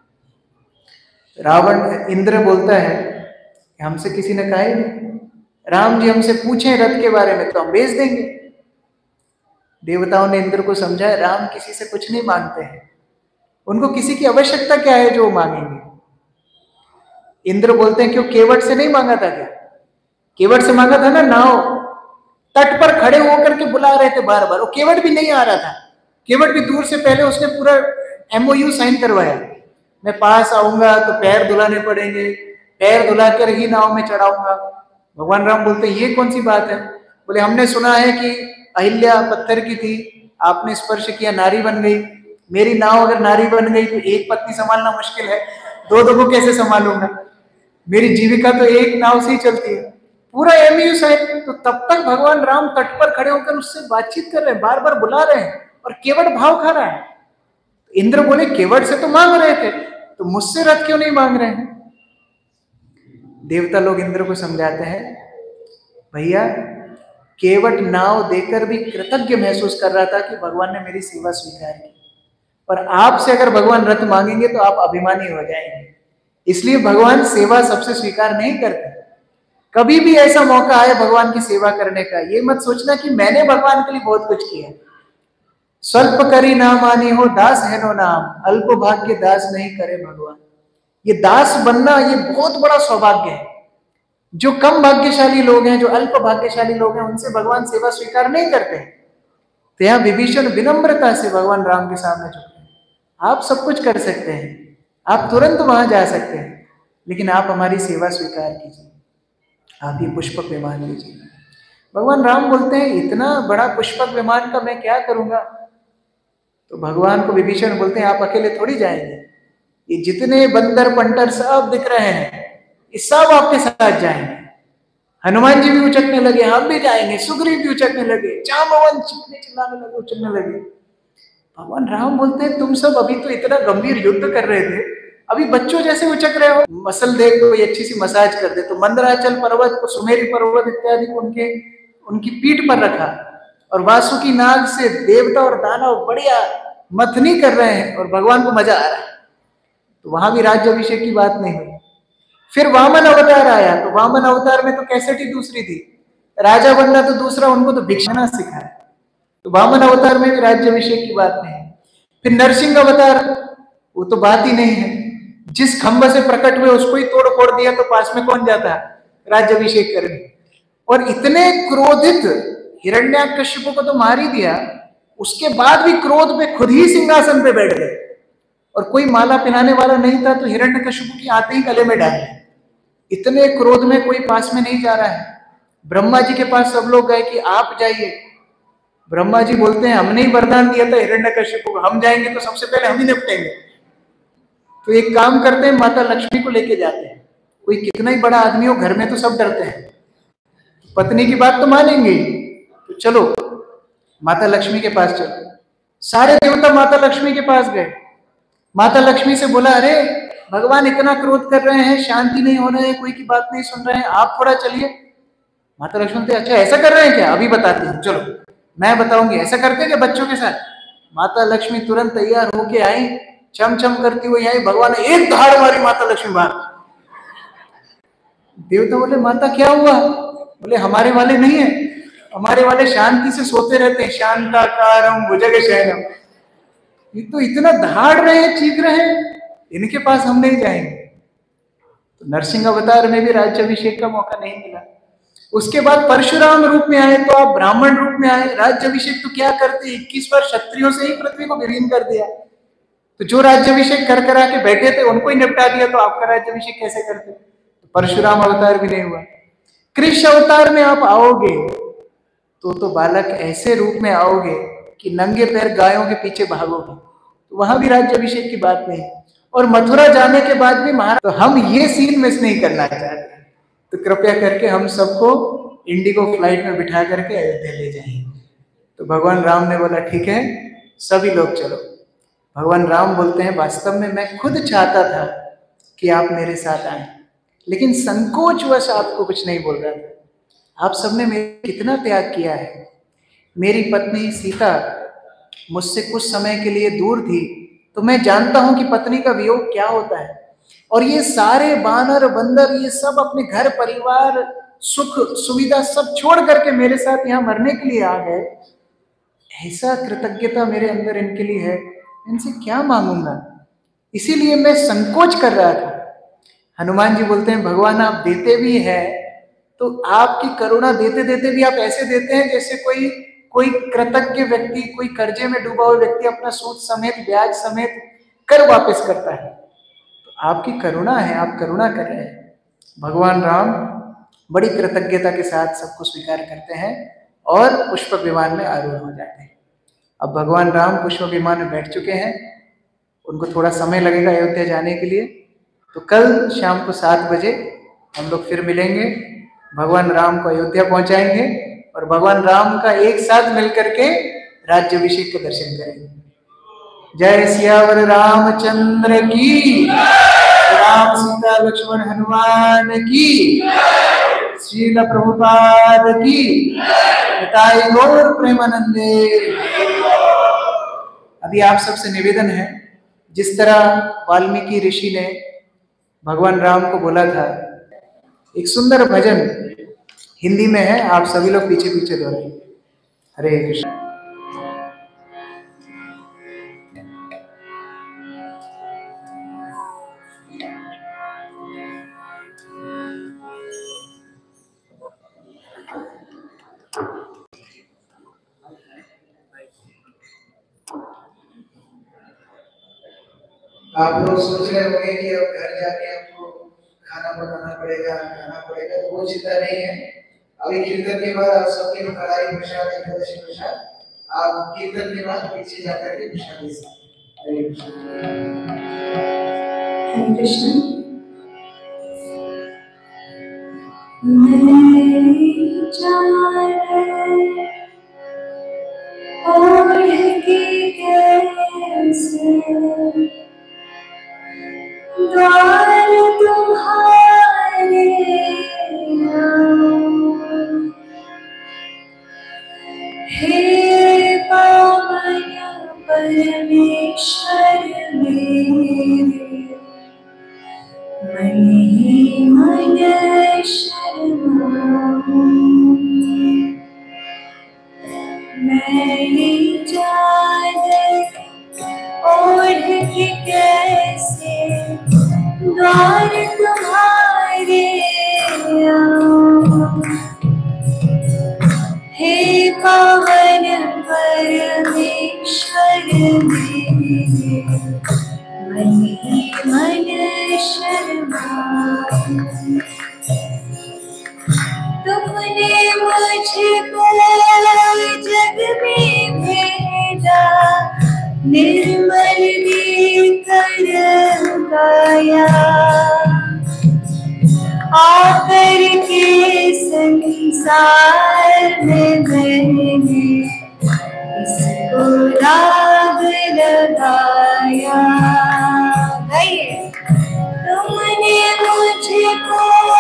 रावण, इंद्र बोलता है, हमसे किसी ने कहा ही नहीं, राम जी हमसे पूछे रथ के बारे में तो हम भेज देंगे। देवताओं ने इंद्र को समझाया, राम किसी से कुछ नहीं मांगते हैं, उनको किसी की आवश्यकता क्या है जो वो मांगेंगे। इंद्र बोलते हैं, क्यों, केवट से नहीं मांगा था क्या? केवट से मांगा था ना, नाव तट पर खड़े होकर के बुला रहे थे बार बार, वो केवट भी नहीं आ रहा था। केवट भी दूर से पहले उसने पूरा MOU साइन करवाया, मैं पास आऊंगा तो पैर धुलाने पड़ेंगे, पैर धुलाकर ही नाव में चढ़ाऊंगा। भगवान राम बोलते, ये कौन सी बात है? बोले, हमने सुना है कि अहिल्या पत्थर की थी, आपने स्पर्श किया, नारी बन गई। मेरी नाव अगर नारी बन गई तो एक पत्नी संभालना मुश्किल है, दो को कैसे संभालूंगा? मेरी जीविका तो एक नाव से ही चलती है। पूरा MOU साइन। तो तब तक भगवान राम तट पर खड़े होकर उससे बातचीत कर रहे हैं, बार बार बुला रहे हैं, और केवट भाव खा रहा है। इंद्र बोले, केवट से तो मांग रहे थे, तो मुझसे रथ क्यों नहीं मांग रहे हैं? देवता लोग इंद्र को समझाते हैं, भैया, केवट नाव देकर भी कृतज्ञ महसूस कर रहा था कि भगवान ने मेरी सेवा स्वीकार की, और आपसे अगर भगवान रथ मांगेंगे तो आप अभिमानी हो जाएंगे, इसलिए भगवान सेवा सबसे स्वीकार नहीं करते। कभी भी ऐसा मौका आए भगवान की सेवा करने का, ये मत सोचना कि मैंने भगवान के लिए बहुत कुछ किया। स्वल्प करी ना मानी हो दास है नो नाम, अल्प भाग्य दास नहीं करे भगवान। ये दास बनना ये बहुत बड़ा सौभाग्य है। जो कम भाग्यशाली लोग हैं, जो अल्प भाग्यशाली लोग हैं, उनसे भगवान सेवा स्वीकार नहीं करते हैं। तो यहाँ विभीषण विनम्रता से भगवान राम के सामने झुके हैं। आप सब कुछ कर सकते हैं, आप तुरंत वहां जा सकते हैं, लेकिन आप हमारी सेवा स्वीकार कीजिए, आप ये पुष्पक विमान लीजिए। भगवान राम बोलते हैं इतना बड़ा पुष्पक विमान का मैं क्या करूंगा? तो भगवान को विभीषण बोलते हैं आप अकेले थोड़ी जाएंगे, ये जितने बंदर पंटर सब दिख रहे हैं ये सब आपके साथ जाएंगे। हनुमान जी भी उचकने लगे, हम भी जाएंगे, सुग्रीव भी उचकने लगे, जामवन चिल्लाने लगे, उचकने लगे। भगवान राम बोलते हैं तुम सब अभी तो इतना गंभीर युद्ध कर रहे थे, अभी बच्चों जैसे उचक रहे हो। मसल देख कोई अच्छी सी मसाज कर दे। तो मंदराचल पर्वत को, सुमेरी पर्वत इत्यादि को उनकी पीठ पर रखा और वासुकी नाग से देवता और दानव बढ़िया मथनी कर रहे हैं और भगवान को मजा आ रहा है। तो वहां भी राज्याभिषेक की बात नहीं हुई। फिर वामन अवतार आया, तो वामन अवतार में तो कैसेट ही दूसरी थी, राजा बनना तो दूसरा, उनको तो भिक्षाना सिखाया। तो वामन अवतार में भी राज्याभिषेक की बात नहीं है। फिर नरसिंह अवतार, वो तो बात ही नहीं है, जिस खंभ से प्रकट हुए उसको ही तोड़ फोड़ दिया तो पास में कौन जाता राज्याभिषेक करने। और इतने क्रोधित हिरण्याकश्यप को तो मार ही दिया, उसके बाद भी क्रोध में खुद ही सिंहासन पे बैठ गए और कोई माला पहनाने वाला नहीं था तो हिरण्यकश्यप की आते ही गले में डाल। इतने क्रोध में कोई पास में नहीं जा रहा है। ब्रह्मा जी के पास सब लोग गए कि आप जाइए। ब्रह्मा जी बोलते हैं हमने ही वरदान दिया था हिरण्यकश्यप को, हम जाएंगे तो सबसे पहले हम ही निपटेंगे। तो एक काम करते हैं, माता लक्ष्मी को लेके जाते हैं। कोई कितना ही बड़ा आदमी हो, घर में तो सब डरते हैं, पत्नी की बात तो मानेंगे, तो चलो माता लक्ष्मी के पास चलो। सारे देवता माता लक्ष्मी के पास गए। माता लक्ष्मी से बोला अरे भगवान इतना क्रोध कर रहे हैं, शांति नहीं हो रहे हैं, कोई की बात नहीं सुन रहे हैं, आप थोड़ा चलिए। माता लक्ष्मी बोलते अच्छा ऐसा कर रहे हैं क्या, अभी बताती हूँ, चलो मैं बताऊंगी। ऐसा करते हैं क्या बच्चों के साथ? माता लक्ष्मी तुरंत तैयार होके आई, चम चम करती हुई आई। भगवान ने एक दहाड़ मारी, माता लक्ष्मी बाहर। देवता बोले माता क्या हुआ? बोले हमारे वाले नहीं है, हमारे वाले शांति से सोते रहते हैं, शांताकारम भुजग शयनम। ये तो इतना दहाड़ रहे हैं, चीख रहे हैं, इनके पास हम नहीं जाएंगे। तो नरसिंह अवतार में भी राज्याभिषेक का मौका नहीं मिला। उसके बाद परशुराम रूप में आए, तो आप ब्राह्मण रूप में आए, राज्याभिषेक तो क्या करते, 21 बार क्षत्रियों से ही पृथ्वी को विलीन कर दिया। तो जो राज्याभिषेक कर करा के बैठे थे उनको ही निपटा दिया, तो आपका राज्याभिषेक कैसे करते? तो परशुराम अवतार भी नहीं हुआ। कृष्ण अवतार में आप आओगे तो बालक ऐसे रूप में आओगे कि नंगे पैर गायों के पीछे भागोगे, तो वहां भी राज्याभिषेक की बात नहीं। और मथुरा जाने के बाद भी महाराज, तो हम ये सीन मिस नहीं करना चाहते, तो कृपया करके हम सबको इंडिगो फ्लाइट में बिठा करके अयोध्या ले जाएंगे। तो भगवान राम ने बोला ठीक है सभी लोग चलो। भगवान राम बोलते हैं वास्तव में मैं खुद चाहता था कि आप मेरे साथ आए, लेकिन संकोचवश आपको कुछ नहीं बोल रहा था। आप सबने मेरे कितना त्याग किया है। मेरी पत्नी सीता मुझसे कुछ समय के लिए दूर थी, तो मैं जानता हूं कि पत्नी का वियोग क्या होता है। और ये सारे बानर बंदर ये सब अपने घर परिवार सुख सुविधा सब छोड़ करके मेरे साथ यहाँ मरने के लिए आ गए। ऐसा कृतज्ञता मेरे अंदर इनके लिए है, इनसे क्या मांगूंगा, इसीलिए मैं संकोच कर रहा था। हनुमान जी बोलते हैं भगवान आप देते भी है तो आपकी करुणा देते देते भी आप ऐसे देते हैं जैसे कोई कोई कृतज्ञ व्यक्ति, कोई कर्जे में डूबा हुआ व्यक्ति अपना सूद समेत ब्याज समेत कर वापस करता है। तो आपकी करुणा है, आप करुणा कर रहे हैं। भगवान राम बड़ी कृतज्ञता के साथ सबको स्वीकार करते हैं और पुष्पक विमान में आरूढ़ हो जाते हैं। अब भगवान राम पुष्पक विमान में बैठ चुके हैं, उनको थोड़ा समय लगेगा अयोध्या जाने के लिए। तो कल शाम को 7 बजे हम लोग फिर मिलेंगे, भगवान राम को अयोध्या पहुंचाएंगे और भगवान राम का एक साथ मिलकर के राज्याभिषेक के दर्शन करेंगे। जय सियावर रामचंद्र की, राम सीता लक्ष्मण हनुमान की, श्रील प्रभुपाद की, निताई गौर प्रेमानंदे। अभी आप सबसे निवेदन है, जिस तरह वाल्मीकि ऋषि ने भगवान राम को बोला था, एक सुंदर भजन हिंदी में है, आप सभी लोग पीछे पीछे दोहराइए। हरे कृष्ण। आप लोग सोच रहे होंगे कि अब घर जाके हमको खाना बनाना पड़ेगा, खाना पड़ेगा, तो वो चिंता नहीं है। अभी कीर्तन के बाद आप सबके फरारी प्रसाद, एकादशी प्रसाद आप कीर्तन के बाद पीछे जाकर के प्रसाद दे सकते हैं। हरे कृष्ण। मेरी जान ओढ़ी कैसे द्वार तुम्हारे हे पावन परमेश्वर मेरे मन ही मन शर्माऊं। मैंने चादर ओढ़ के कैसे द्वार तुम्हारे आऊं। हे पावन परमेश्वर मेरे मन ही मन शर्माऊं। तुमने मुझको जग में भेजा निर्मल देकर काया, आकर के संसार में मैंने इसको राग लगाया। तुमने मुझको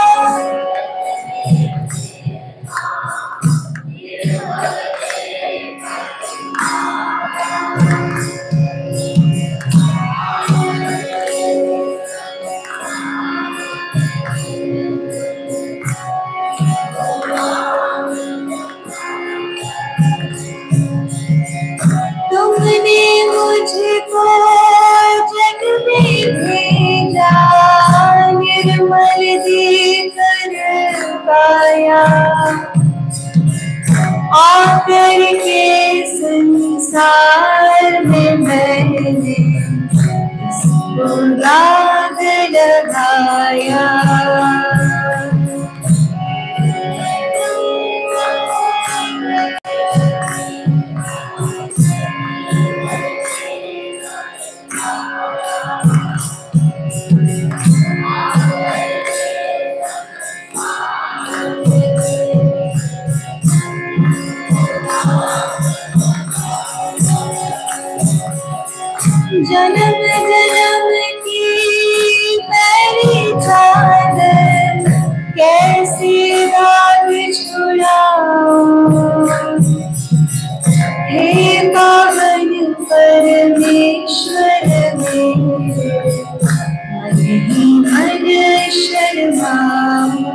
जग में भेजा निर्मल देकर काया, आकर के संसार में मैंने इसको राग लगाया। जन्म जन्म की मेरी चादर कैसे राग छुड़ाऊं। हे पावन परमेश्वर मेरे मन ही मन शर्माऊं।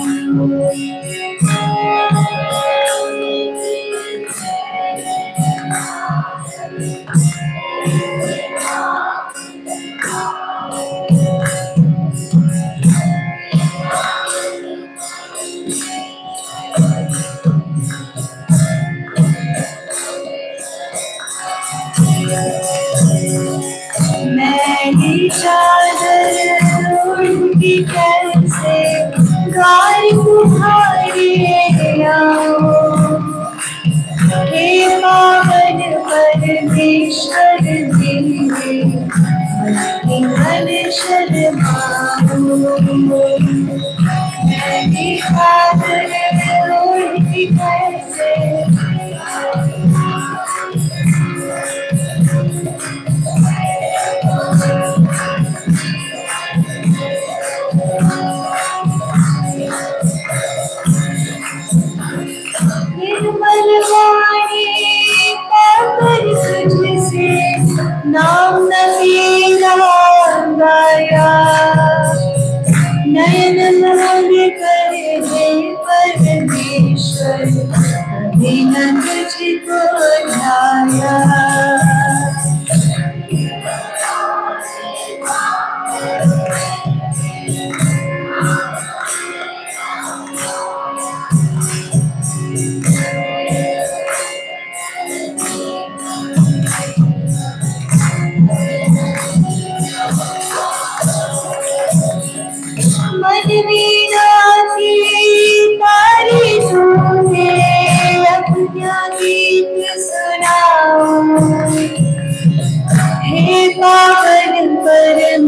मैंने चादर ओढ़ी कैसे द्वार तुम्हारे आऊं। हे पावन परमेश्वर मेरे मन मन शर्माऊं। मैंने चादर ओढ़ी कैसे निर्मल वाणी पाकर तुझसे नाम न मेरा गाया।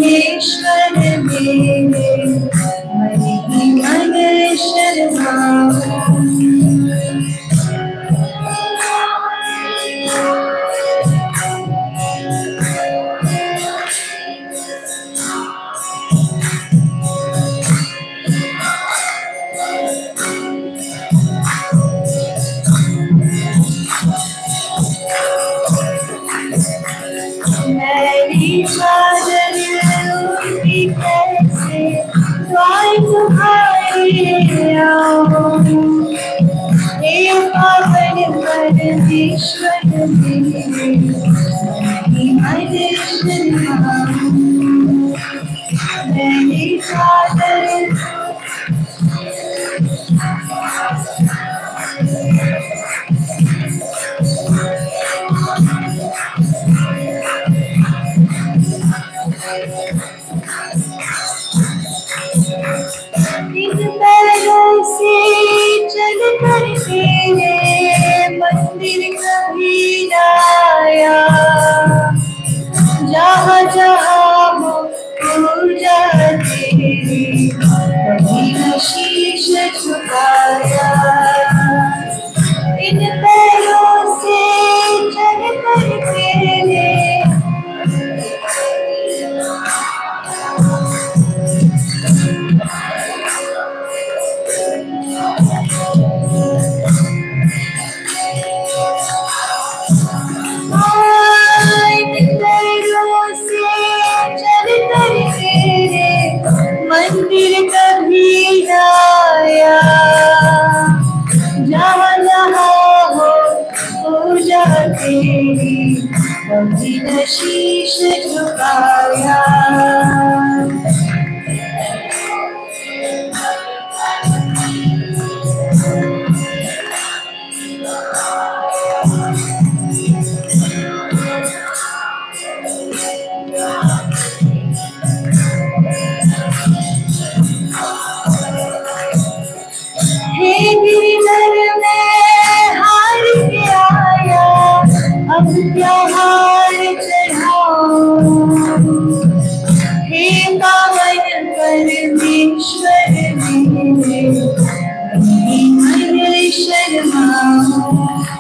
परमेश्वर मेरे मन ही मन शर्माऊं। मेरी चादर उनकी कैसे द्वार तुम्हारे आऊं। हे पावन परमेश्वर मेरे मन शर्माऊं। मेरी चादर इन पैरों से चल कर तेरे मंदिर कभी न आया। जहाँ जहाँ हो पूजा तेरी कभी न शीश झुकाया। इन पैरों से चल कर तेरे मंदिर कभी न आया। जहाँ जहाँ हो पूजा तेरी कभी न शीश झुकाया। हे गिरधर में हार के आया, अब क्या हार चढ़ाऊं। हे पावन परमेश्वर मेरे मन शर्माऊं।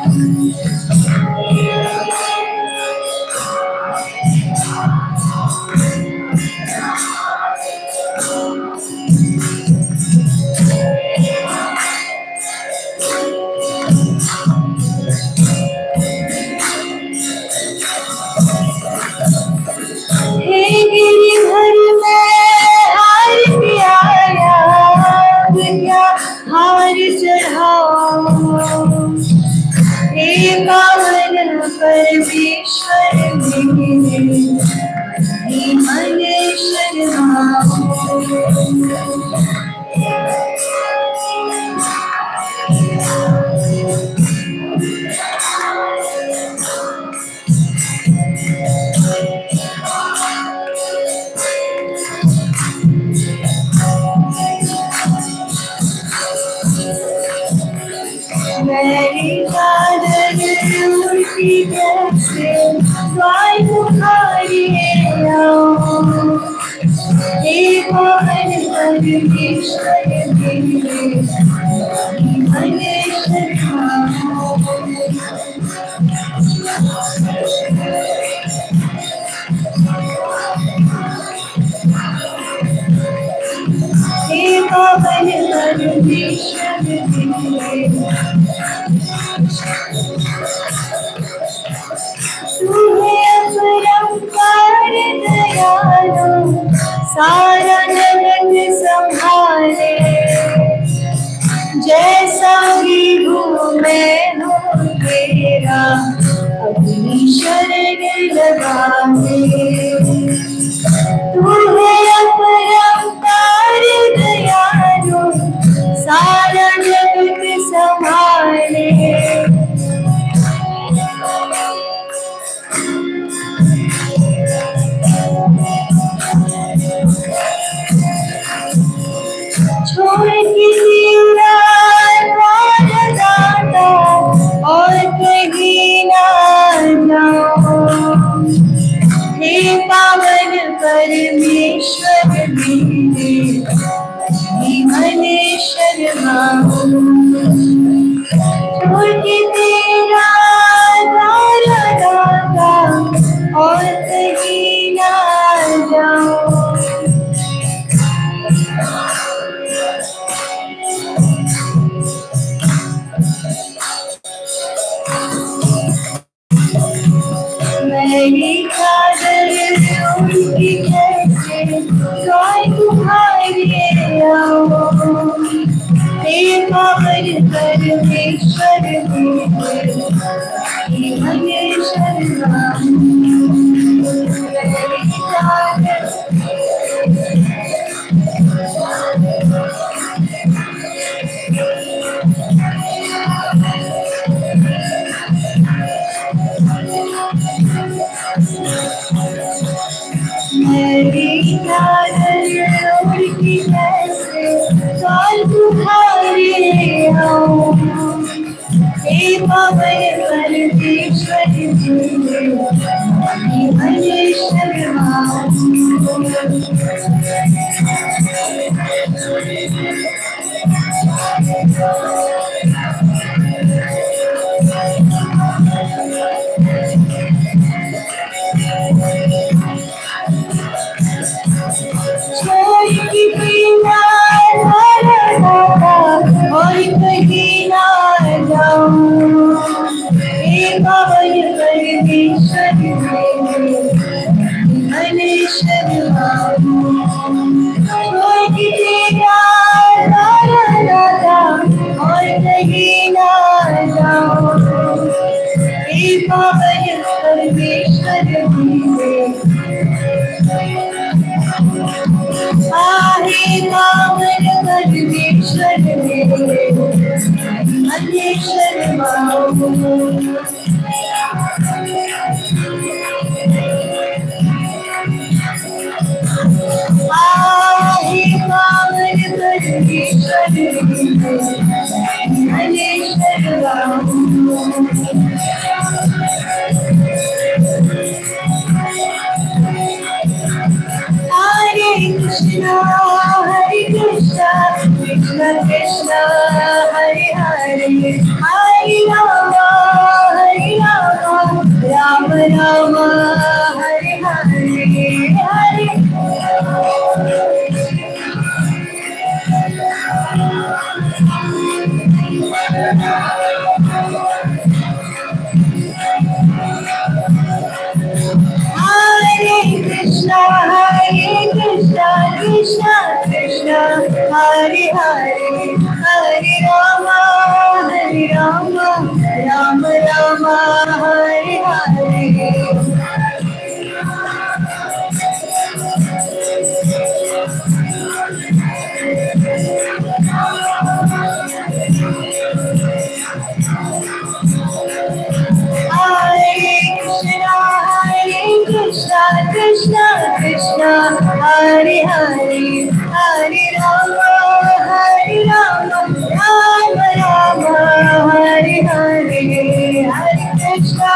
हे गिरिधर में हार के आया, क्या हार चढ़ाऊं। हे पावन परमेश्वर मेरे मन शर्माऊं। मेरी चादर उनकी कैसे द्वार तुम्हारे आऊं। हे पावन परमेश्वर मेरे मन शर्माऊं। हे पावन परमेश्वर मेरे तू है अपरंपार दयालु, सारा जगत संभाले। जैसा भी हूँ मैं हूँ तेरा, अपनी शरण लगा दे। तू है अपरंपार दयालु, सारा जगत संभाले। छोड़ किसी दाता और कहीं ना जाऊं। परमेश्वर मेरे मन शर्माऊं छोड़ के तेरा तारा दाता और कहीं ना जाऊं मेरी चादर उनकी कैसे गाय तुम्हारे आओ हे पावन परमेश्वर मेरे मन शर्माऊं मेरी चादर मेरी चादर उनकी कैसे गाय तुम्हारे आओ हे पावन परमेश्वर मन शर्माऊं छोड़ के बिना और कहीं ना जाऊं हे पावन परमेश्वर मन शर्माऊं छोड़ के तेरा तारा दाता और कहीं ना जाऊं हे पावन परमेश्वर आहे पावन परमेश्वर मेरे मन शर्माऊं आहे पावन परमेश्वर मेरे मन शर्माऊं Hare Krishna, Krishna Krishna, Hare Hare, Hare Rama, Rama Rama, Hare Hare, Hare Krishna, Krishna Krishna, Hare Hare, Hare Rama, Rama Rama, Hare Hare. Krishna, Krishna Krishna, Hare Hare, Hare Rama, Rama Rama, Hare Hare, Hare Krishna.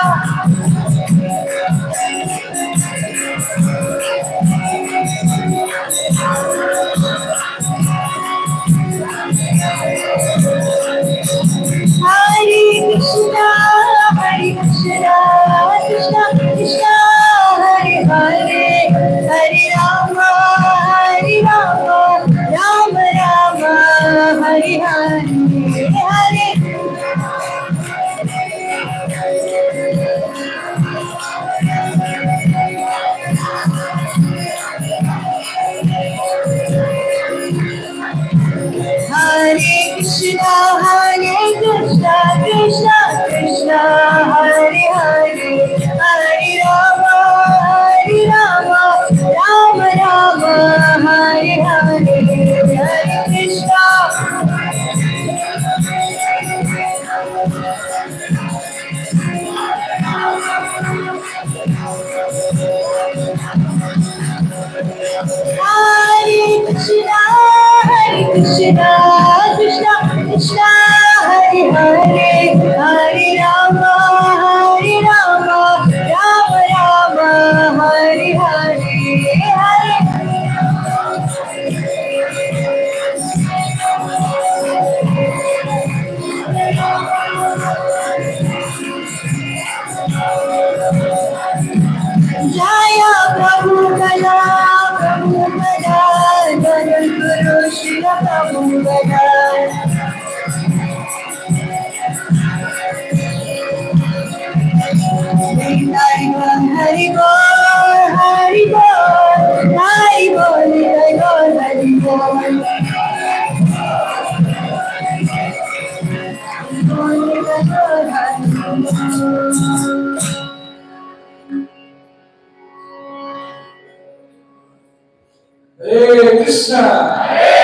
Hare Krishna, Krishna Krishna, Hare Hare, Hare Rama, Rama Rama, Hare Hare, Hare. Hare Krishna, Krishna Krishna, Hare Hare, Hare Rama, Rama Rama, Hare Hare, Hare Krishna. Hare Krishna, Krishna Krishna, Hare Hare, Hare Rama, Rama Rama, Hare Hare, हरे कृष्णा